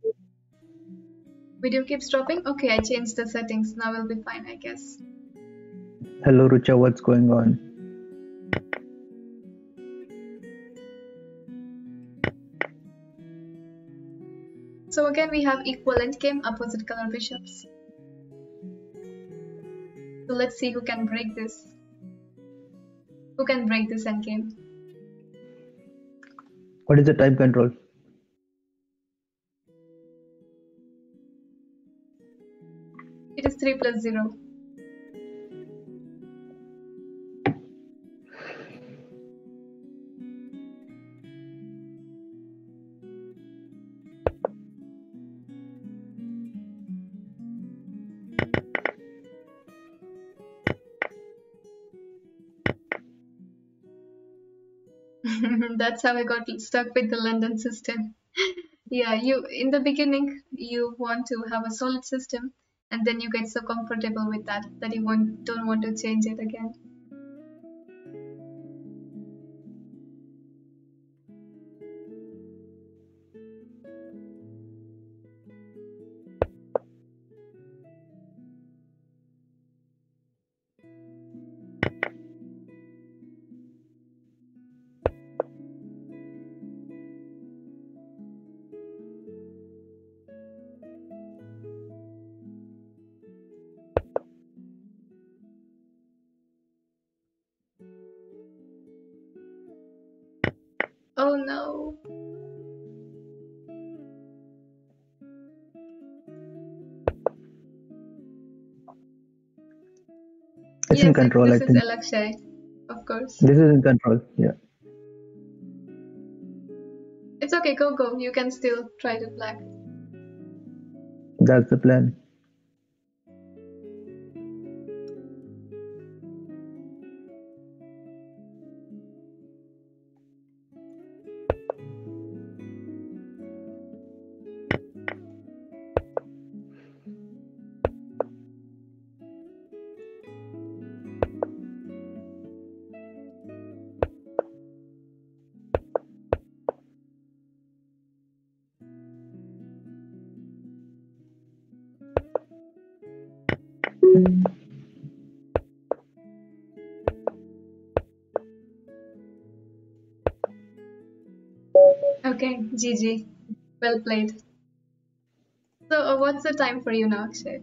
Video keeps dropping? Okay, I changed the settings. Now we'll be fine, I guess. Hello Rucha, what's going on? So again we have equal endgame, opposite color bishops. So let's see who can break this. Who can break this endgame? What is the time control? It is 3 plus 0. That's how I got stuck with the London system. Yeah, you in the beginning you want to have a solid system, and then you get so comfortable with that that you don't want to change it again. Oh no. It's in Yes, control, I this is think. Akshay, of course. This is in control, yeah. It's okay, go. You can still try to black. That's the plan. Okay, GG. Well played. So, what's the time for you now, Akshay?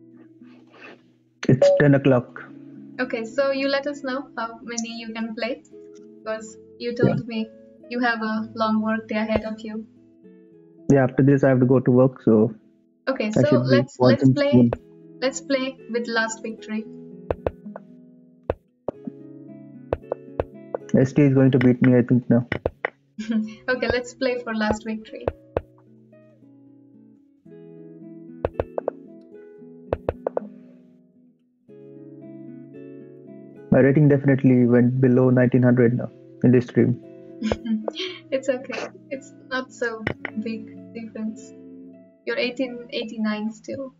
It's 10 o'clock. Okay, so you let us know how many you can play, because you Yeah. told me you have a long work day ahead of you. Yeah, after this I have to go to work, so Okay, I so should be let's watching play soon. with last victory. ST is going to beat me, I think now. Okay, let's play for last victory. My rating definitely went below 1900 now in this stream. It's okay. It's not so big difference. You're 1889 still.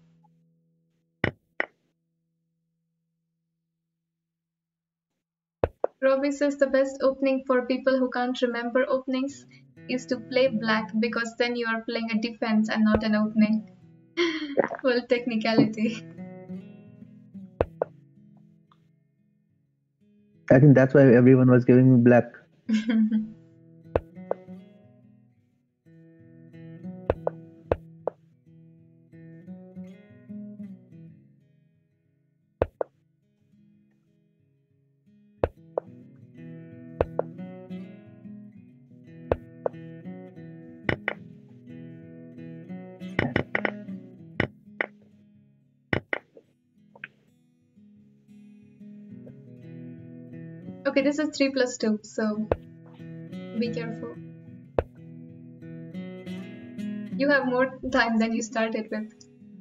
Robbie says the best opening for people who can't remember openings is to play black because then you are playing a defense and not an opening. Well, technicality. I think that's why everyone was giving me black. Okay, this is 3 plus 2, so be careful. You have more time than you started with.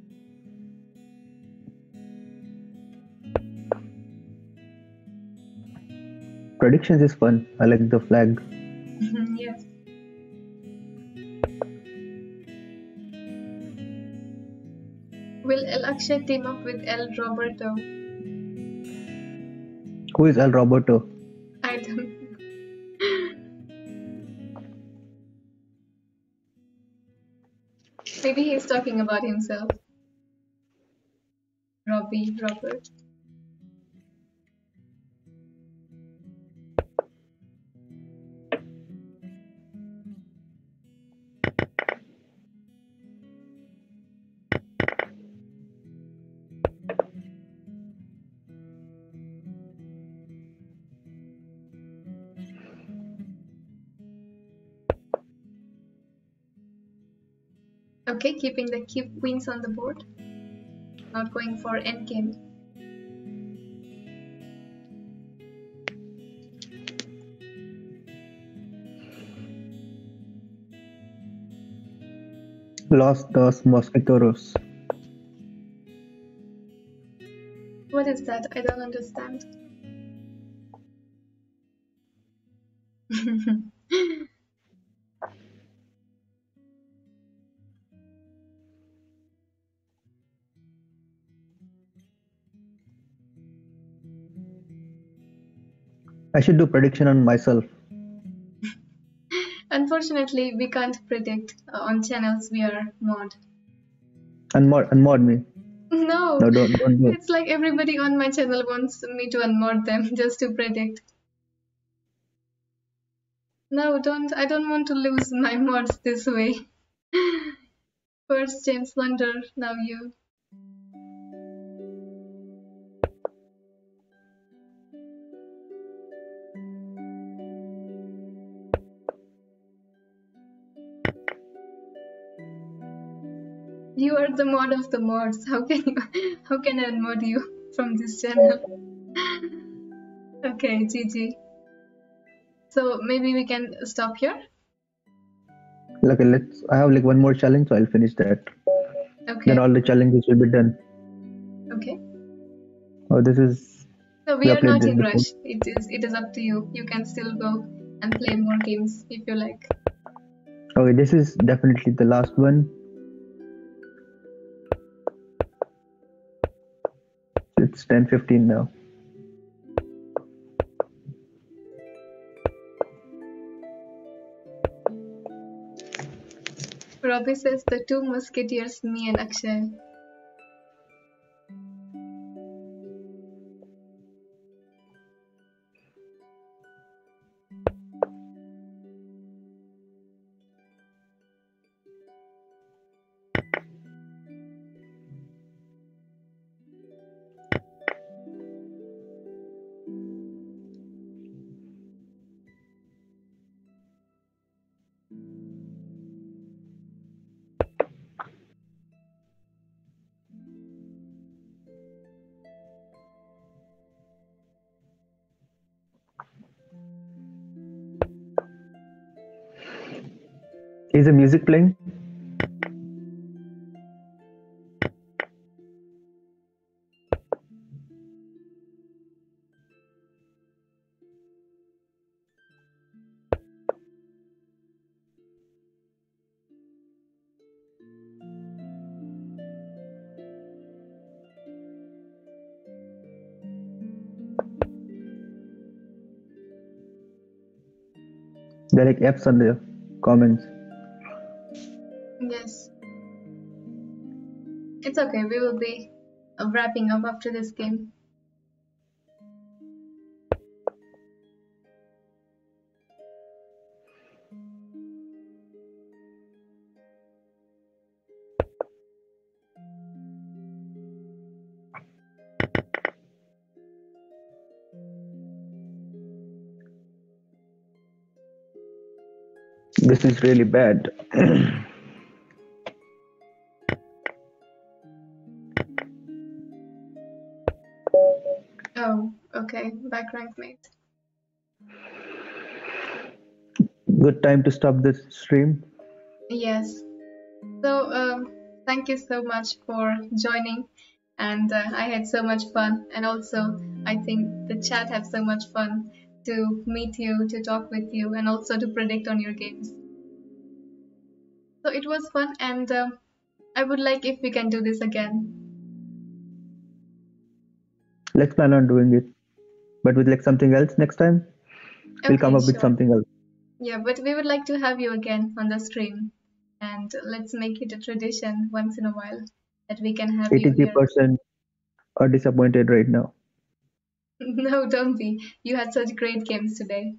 Predictions is fun. I like the flag. Yes. Will El Akshay team up with El Roberto? Who is El Roberto? I don't. Maybe he's talking about himself. Robert. Okay, keeping the queens on the board. Not going for endgame. Los dos mosquiteros. What is that? I don't understand. I should do prediction on myself. Unfortunately, we can't predict on channels we are mod. Unmod me. No, No, don't do it. it's like everybody on my channel wants me to unmod them just to predict. No, don't. I don't want to lose my mods this way. First James Wonder, now you. You are the mod of the mods. How can I unmod you from this channel? Okay, GG. So maybe we can stop here. Okay, let's. I have like one more challenge, so I'll finish that. Okay. Then all the challenges will be done. Okay. Oh, this is. So we are played not this in before. rush. It is up to you. You can still go and play more games if you like. Okay, this is definitely the last one. It's 10:15 now. Robbie says the two musketeers, me and Akshay. Is the music playing? There are like F's on the comments. Yes, it's okay. We will be wrapping up after this game. This is really bad. Oh, okay. Back rank mate. Good time to stop this stream. Yes. So, thank you so much for joining, and I had so much fun, and also I think the chat had so much fun to meet you, to talk with you, and also to predict on your games. So it was fun, and I would like if we can do this again. Let's plan on doing it, but with like something else next time. We'll come Okay, up with sure. something else. Yeah, but we would like to have you again on the stream, and let's make it a tradition once in a while that we can have you here. 83% are disappointed right now. No, don't be. You had such great games today.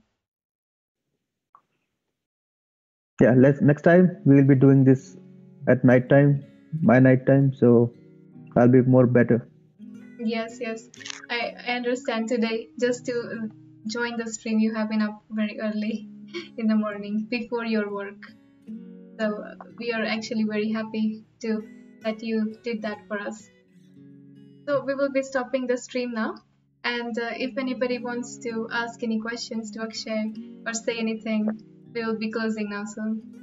Yeah, let's next time we will be doing this at night time, my night time, so I'll be more better. Yes, yes. I understand today. Just to join the stream, you have been up very early in the morning before your work. So we are actually very happy to that you did that for us. So we will be stopping the stream now. And if anybody wants to ask any questions to Akshay or say anything, we will be closing now soon.